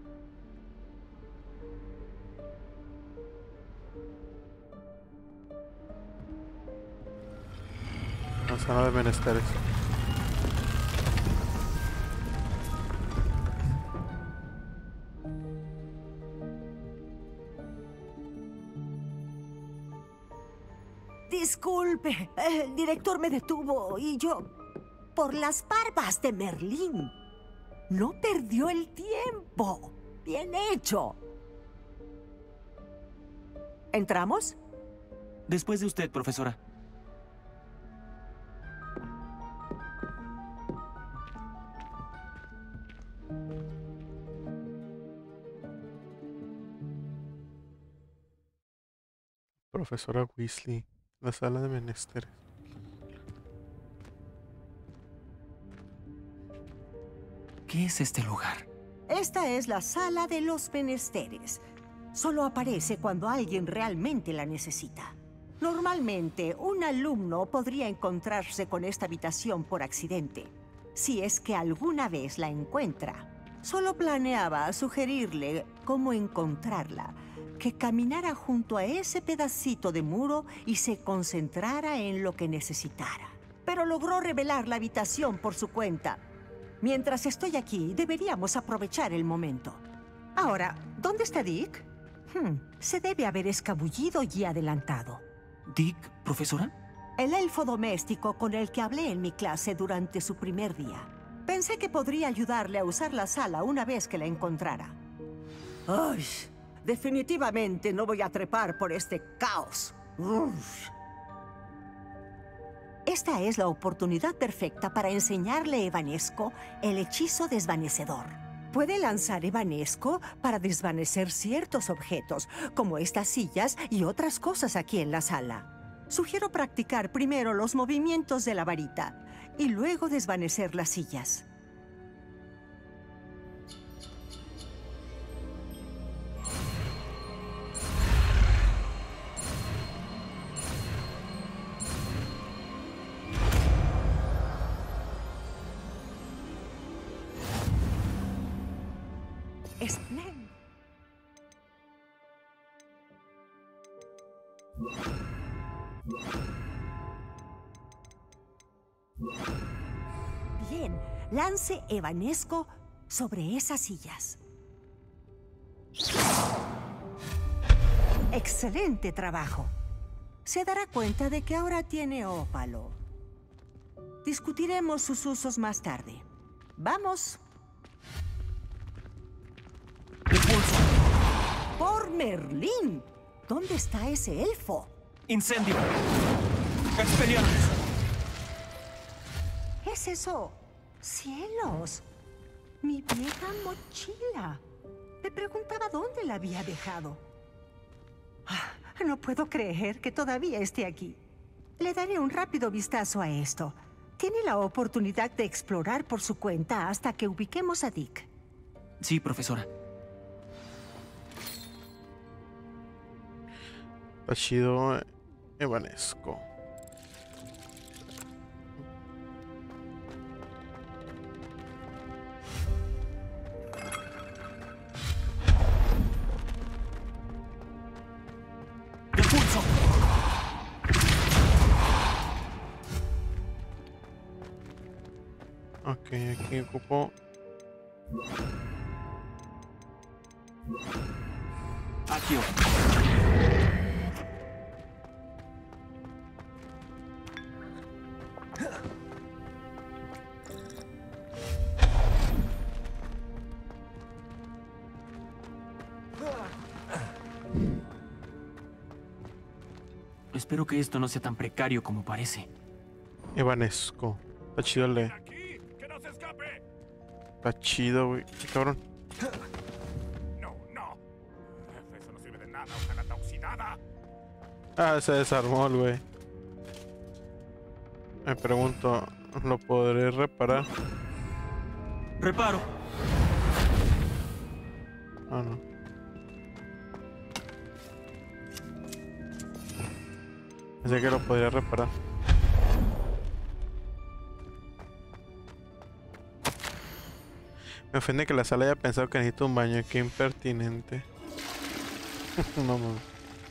La sala de menesteres. Disculpe, el director me detuvo y yo... Por las barbas de Merlín. No perdió el tiempo. Bien hecho. ¿Entramos? Después de usted, profesora. Profesora Weasley, la sala de menesteres. ¿Qué es este lugar? Esta es la sala de los menesteres. Solo aparece cuando alguien realmente la necesita. Normalmente, un alumno podría encontrarse con esta habitación por accidente, si es que alguna vez la encuentra. Solo planeaba sugerirle cómo encontrarla, que caminara junto a ese pedacito de muro y se concentrara en lo que necesitara. Pero logró revelar la habitación por su cuenta. Mientras estoy aquí, deberíamos aprovechar el momento. Ahora, ¿dónde está Dick? Hmm, se debe haber escabullido y adelantado. ¿Dick, profesora? El elfo doméstico con el que hablé en mi clase durante su primer día. Pensé que podría ayudarle a usar la sala una vez que la encontrara. ¡Ay! Definitivamente no voy a trepar por este caos. Uf. Esta es la oportunidad perfecta para enseñarle a Evanesco el hechizo desvanecedor. Puede lanzar Evanesco para desvanecer ciertos objetos, como estas sillas y otras cosas aquí en la sala. Sugiero practicar primero los movimientos de la varita y luego desvanecer las sillas. Espléndido. Bien, lance Evanesco sobre esas sillas. Excelente trabajo. Se dará cuenta de que ahora tiene ópalo. Discutiremos sus usos más tarde. ¡Vamos! ¡Por Merlín! ¿Dónde está ese elfo? ¡Incendio! ¡Expelliarmus! ¿Es eso? ¡Cielos! Mi vieja mochila. Me preguntaba dónde la había dejado. Ah, no puedo creer que todavía esté aquí. Le daré un rápido vistazo a esto. tiene la oportunidad de explorar por su cuenta hasta que ubiquemos a Dick. Sí, profesora. Está chido, Evanesco. ¡Repulso! Ok, aquí ocupo. Accio. Espero que esto no sea tan precario como parece. Evanesco. Está chido el de. Está chido, güey. Qué cabrón. No, no. Eso no sirve de nada, ojalá está oxidada. Ah, se desarmó el güey. Me pregunto, ¿lo podré reparar? Reparo. Ah, no. Pensé que lo podría reparar. Me ofende que la sala haya pensado que necesito un baño. Qué impertinente. No mames.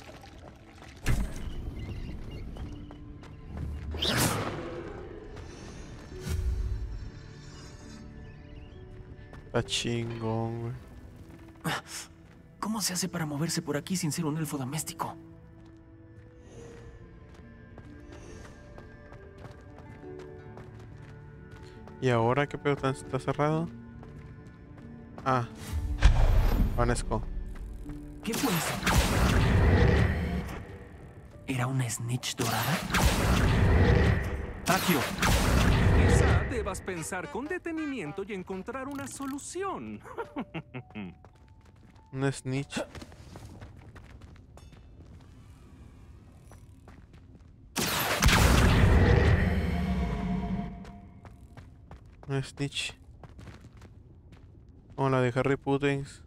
Está chingón, güey. ¿Cómo se hace para moverse por aquí sin ser un elfo doméstico? ¿Y ahora qué pedo? ¿Está, está cerrado? Ah. Vanesco. ¿Qué fue eso? ¿Era una snitch dorada? Accio. Quizá debas pensar con detenimiento y encontrar una solución. Una snitch. Una snitch. Como la de Harry Puddings.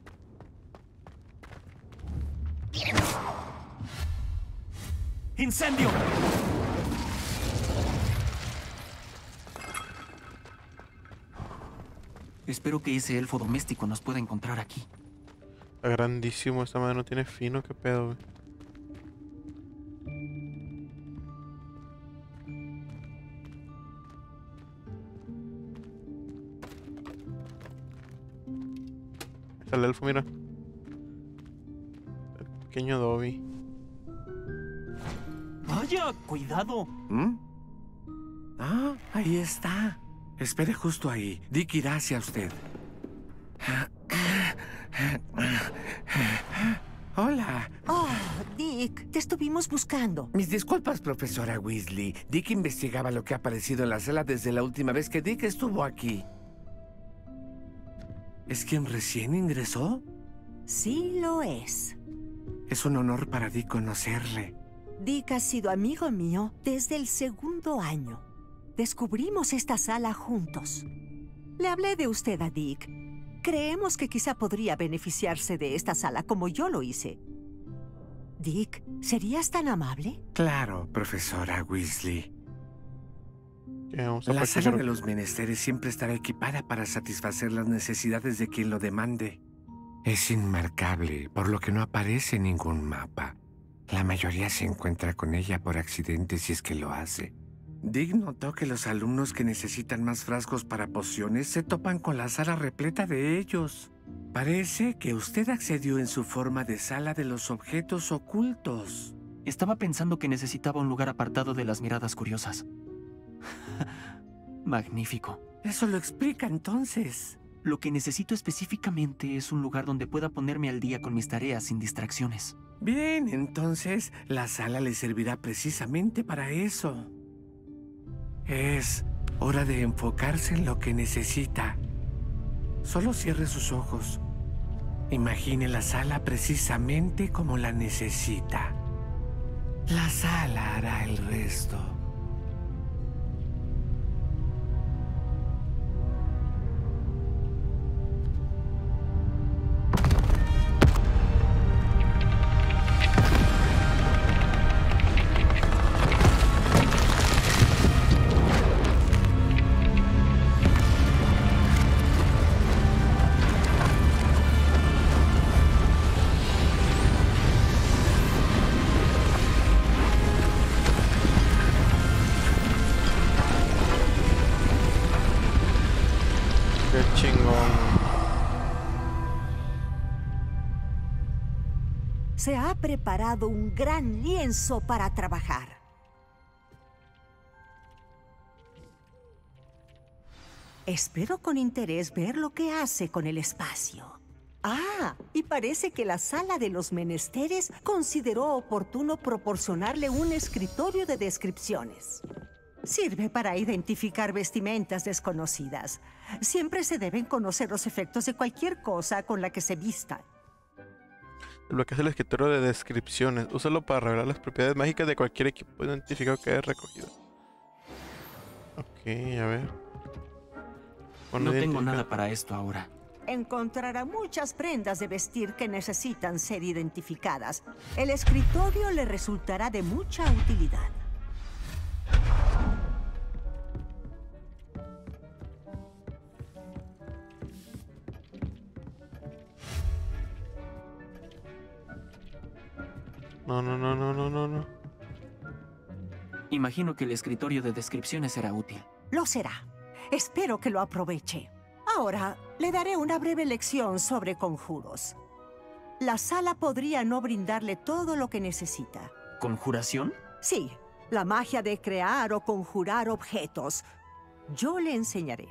¡Incendio! Espero que ese elfo doméstico nos pueda encontrar aquí. Está grandísimo, esta madre no tiene fino, qué pedo, güey. Ahí está el elfo, mira. El pequeño Dobby. ¡Vaya! ¡Cuidado! ¿Mm? Ah, ahí está. Espere justo ahí. Dick irá hacia usted. Hola. Oh, Dick, te estuvimos buscando. Mis disculpas, profesora Weasley. Dick investigaba lo que ha aparecido en la sala desde la última vez que Dick estuvo aquí. ¿Es quien recién ingresó? Sí lo es. Es un honor para Dick conocerle. Dick ha sido amigo mío desde el segundo año. Descubrimos esta sala juntos. Le hablé de usted a Dick. Creemos que quizá podría beneficiarse de esta sala como yo lo hice. Dick, ¿serías tan amable? Claro, profesora Weasley. La sala de los menesteres siempre estará equipada para satisfacer las necesidades de quien lo demande. Es inmarcable, por lo que no aparece en ningún mapa. La mayoría se encuentra con ella por accidente si es que lo hace. Dick notó que los alumnos que necesitan más frascos para pociones se topan con la sala repleta de ellos. Parece que usted accedió en su forma de sala de los objetos ocultos. Estaba pensando que necesitaba un lugar apartado de las miradas curiosas. Magnífico. Eso lo explica entonces. Lo que necesito específicamente es un lugar donde pueda ponerme al día con mis tareas sin distracciones. Bien, entonces la sala le servirá precisamente para eso. Es hora de enfocarse en lo que necesita. Solo cierre sus ojos. Imagine la sala precisamente como la necesita. La sala hará el resto. Qué chingón. Se ha preparado un gran lienzo para trabajar. Espero con interés ver lo que hace con el espacio. Ah, y parece que la Sala de los Menesteres consideró oportuno proporcionarle un escritorio de descripciones. Sirve para identificar vestimentas desconocidas. Siempre se deben conocer los efectos de cualquier cosa con la que se vista. Lo que es el escritorio de descripciones. Úsalo para revelar las propiedades mágicas de cualquier equipo identificado que haya recogido. Ok, a ver. Bueno, no tengo nada para esto ahora. Encontrará muchas prendas de vestir que necesitan ser identificadas. El escritorio le resultará de mucha utilidad. No, no, no, no, no, no, no. Imagino que el escritorio de descripciones será útil. Lo será. Espero que lo aproveche. Ahora, le daré una breve lección sobre conjuros. La sala podría no brindarle todo lo que necesita. ¿Conjuración? Sí, la magia de crear o conjurar objetos. Yo le enseñaré.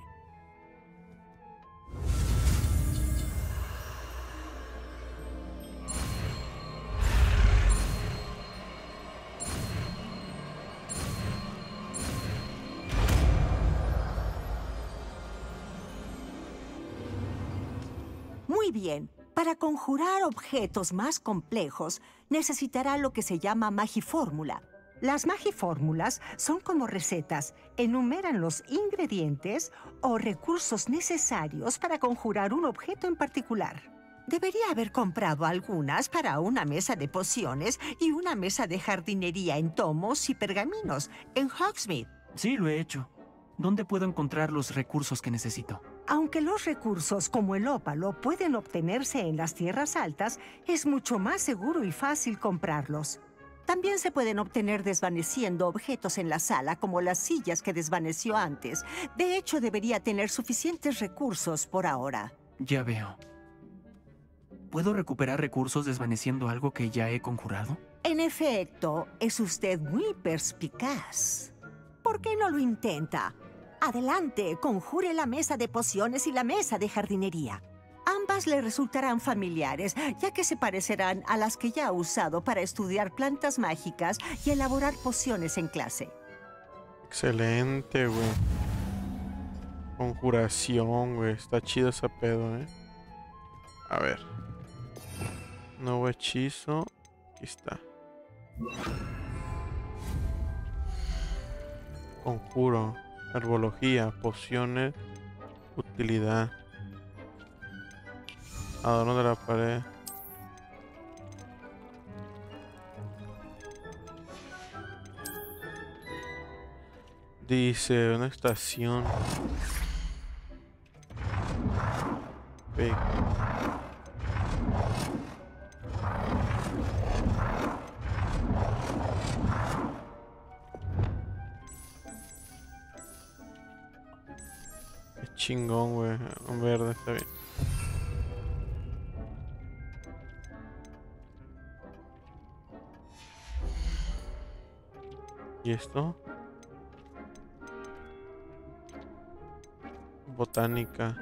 Muy bien. Para conjurar objetos más complejos, necesitará lo que se llama magifórmula. Las magifórmulas son como recetas. Enumeran los ingredientes o recursos necesarios para conjurar un objeto en particular. Debería haber comprado algunas para una mesa de pociones y una mesa de jardinería en tomos y pergaminos en Hogsmeade. Sí, lo he hecho. ¿Dónde puedo encontrar los recursos que necesito? Aunque los recursos como el ópalo pueden obtenerse en las tierras altas, es mucho más seguro y fácil comprarlos. También se pueden obtener desvaneciendo objetos en la sala, como las sillas que desvaneció antes. De hecho, debería tener suficientes recursos por ahora. Ya veo. ¿Puedo recuperar recursos desvaneciendo algo que ya he conjurado? En efecto, es usted muy perspicaz. ¿Por qué no lo intenta? Adelante, conjure la mesa de pociones y la mesa de jardinería. Ambas le resultarán familiares, ya que se parecerán a las que ya ha usado para estudiar plantas mágicas y elaborar pociones en clase. Excelente, güey. Conjuración, güey. Está chido ese pedo, eh. A ver. Nuevo hechizo. Aquí está. Conjuro. Herbología, pociones, utilidad. Adorno de la pared. Dice una estación. Ve. Chingón, güey. Un verde está bien. ¿Y esto? Botánica.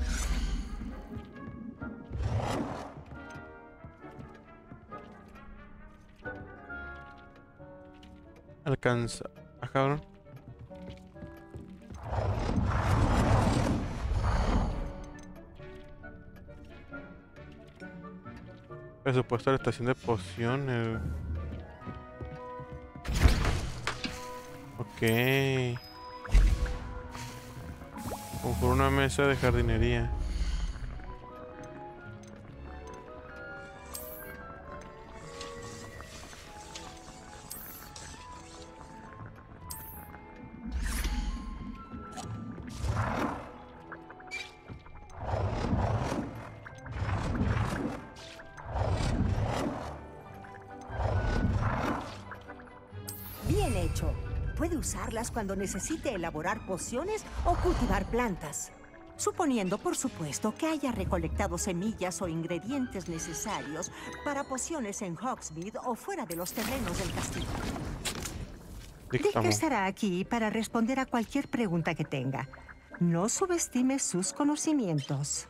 Alcanza. Ah, cabrón. Presupuesto de la estación de pociones. Ok. Conjuro una mesa de jardinería. Bien hecho. Puede usarlas cuando necesite elaborar pociones o cultivar plantas. Suponiendo, por supuesto, que haya recolectado semillas o ingredientes necesarios para pociones en Hogsmeade o fuera de los terrenos del castillo. Dick estará aquí para responder a cualquier pregunta que tenga. No subestime sus conocimientos.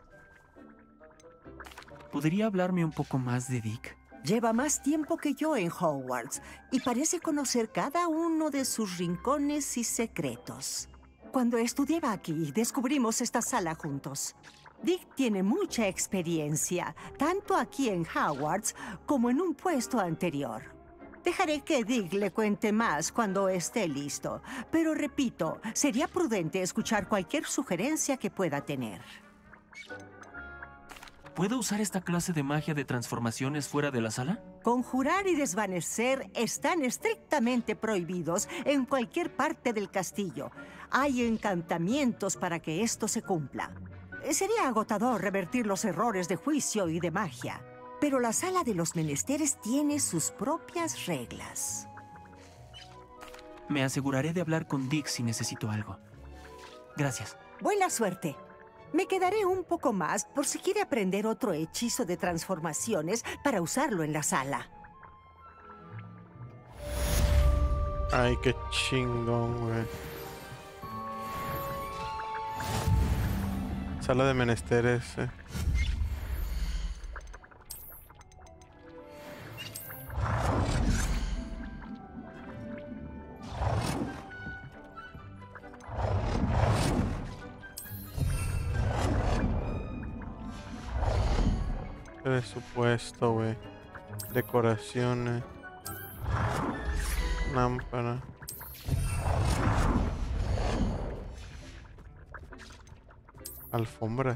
¿Podría hablarme un poco más de Dick? Lleva más tiempo que yo en Hogwarts y parece conocer cada uno de sus rincones y secretos. Cuando estudiaba aquí, descubrimos esta sala juntos. Dick tiene mucha experiencia, tanto aquí en Hogwarts como en un puesto anterior. Dejaré que Dick le cuente más cuando esté listo, pero repito, sería prudente escuchar cualquier sugerencia que pueda tener. ¿Puedo usar esta clase de magia de transformaciones fuera de la sala? Conjurar y desvanecer están estrictamente prohibidos en cualquier parte del castillo. Hay encantamientos para que esto se cumpla. Sería agotador revertir los errores de juicio y de magia, pero la sala de los menesteres tiene sus propias reglas. Me aseguraré de hablar con Dick si necesito algo. Gracias. Buena suerte. Me quedaré un poco más por si quiere aprender otro hechizo de transformaciones para usarlo en la sala. Ay, qué chingón, güey. Sala de menesteres, eh. Presupuesto, güey. Decoraciones. Lámpara. Alfombra.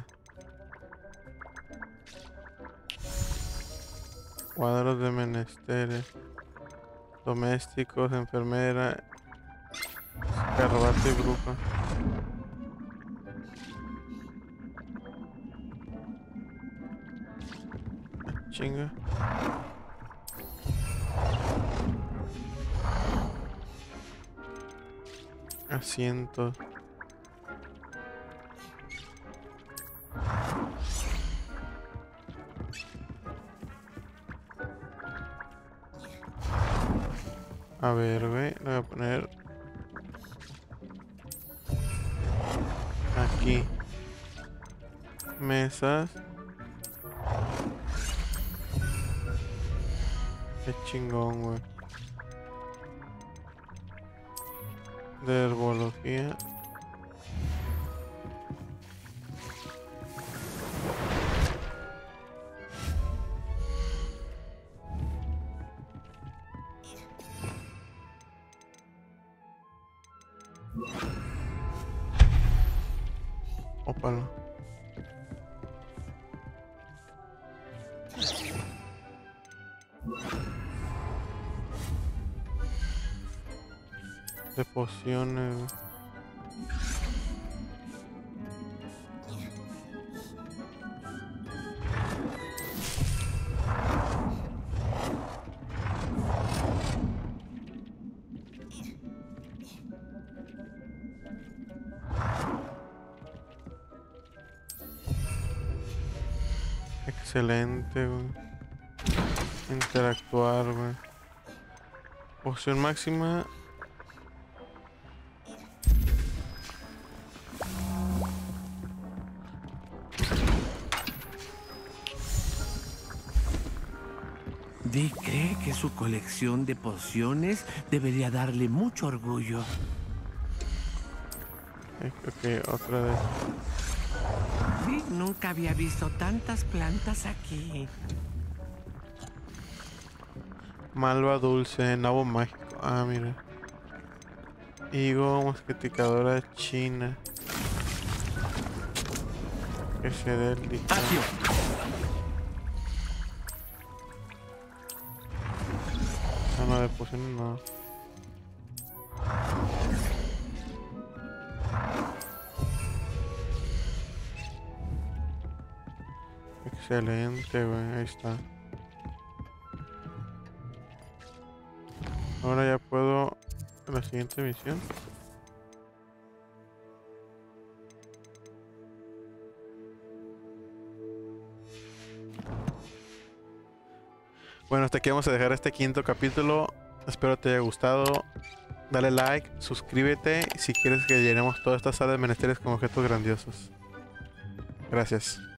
Cuadros de menesteres. Domésticos, enfermera. Escarabajo y bruja. Chinga. Asientos. A ver, güey, le voy a poner aquí mesas. Qué chingón, güey. De herbología. Ópalo. De pociones. Excelente, güey. Interactuar, güey. Poción máxima. Dick cree que su colección de pociones debería darle mucho orgullo. Ok, otra vez. Dick nunca había visto tantas plantas aquí. Malva dulce, nabo mágico. Ah, mira. Higo, mosqueticadora china. Que se dé el líquido. Ah, no, de pociones no. Excelente, güey. Ahí está. Ahora ya puedo... La siguiente misión. Bueno, hasta aquí vamos a dejar este quinto capítulo. Espero te haya gustado. Dale like, suscríbete si quieres que llenemos toda esta sala de menesteres con objetos grandiosos. Gracias.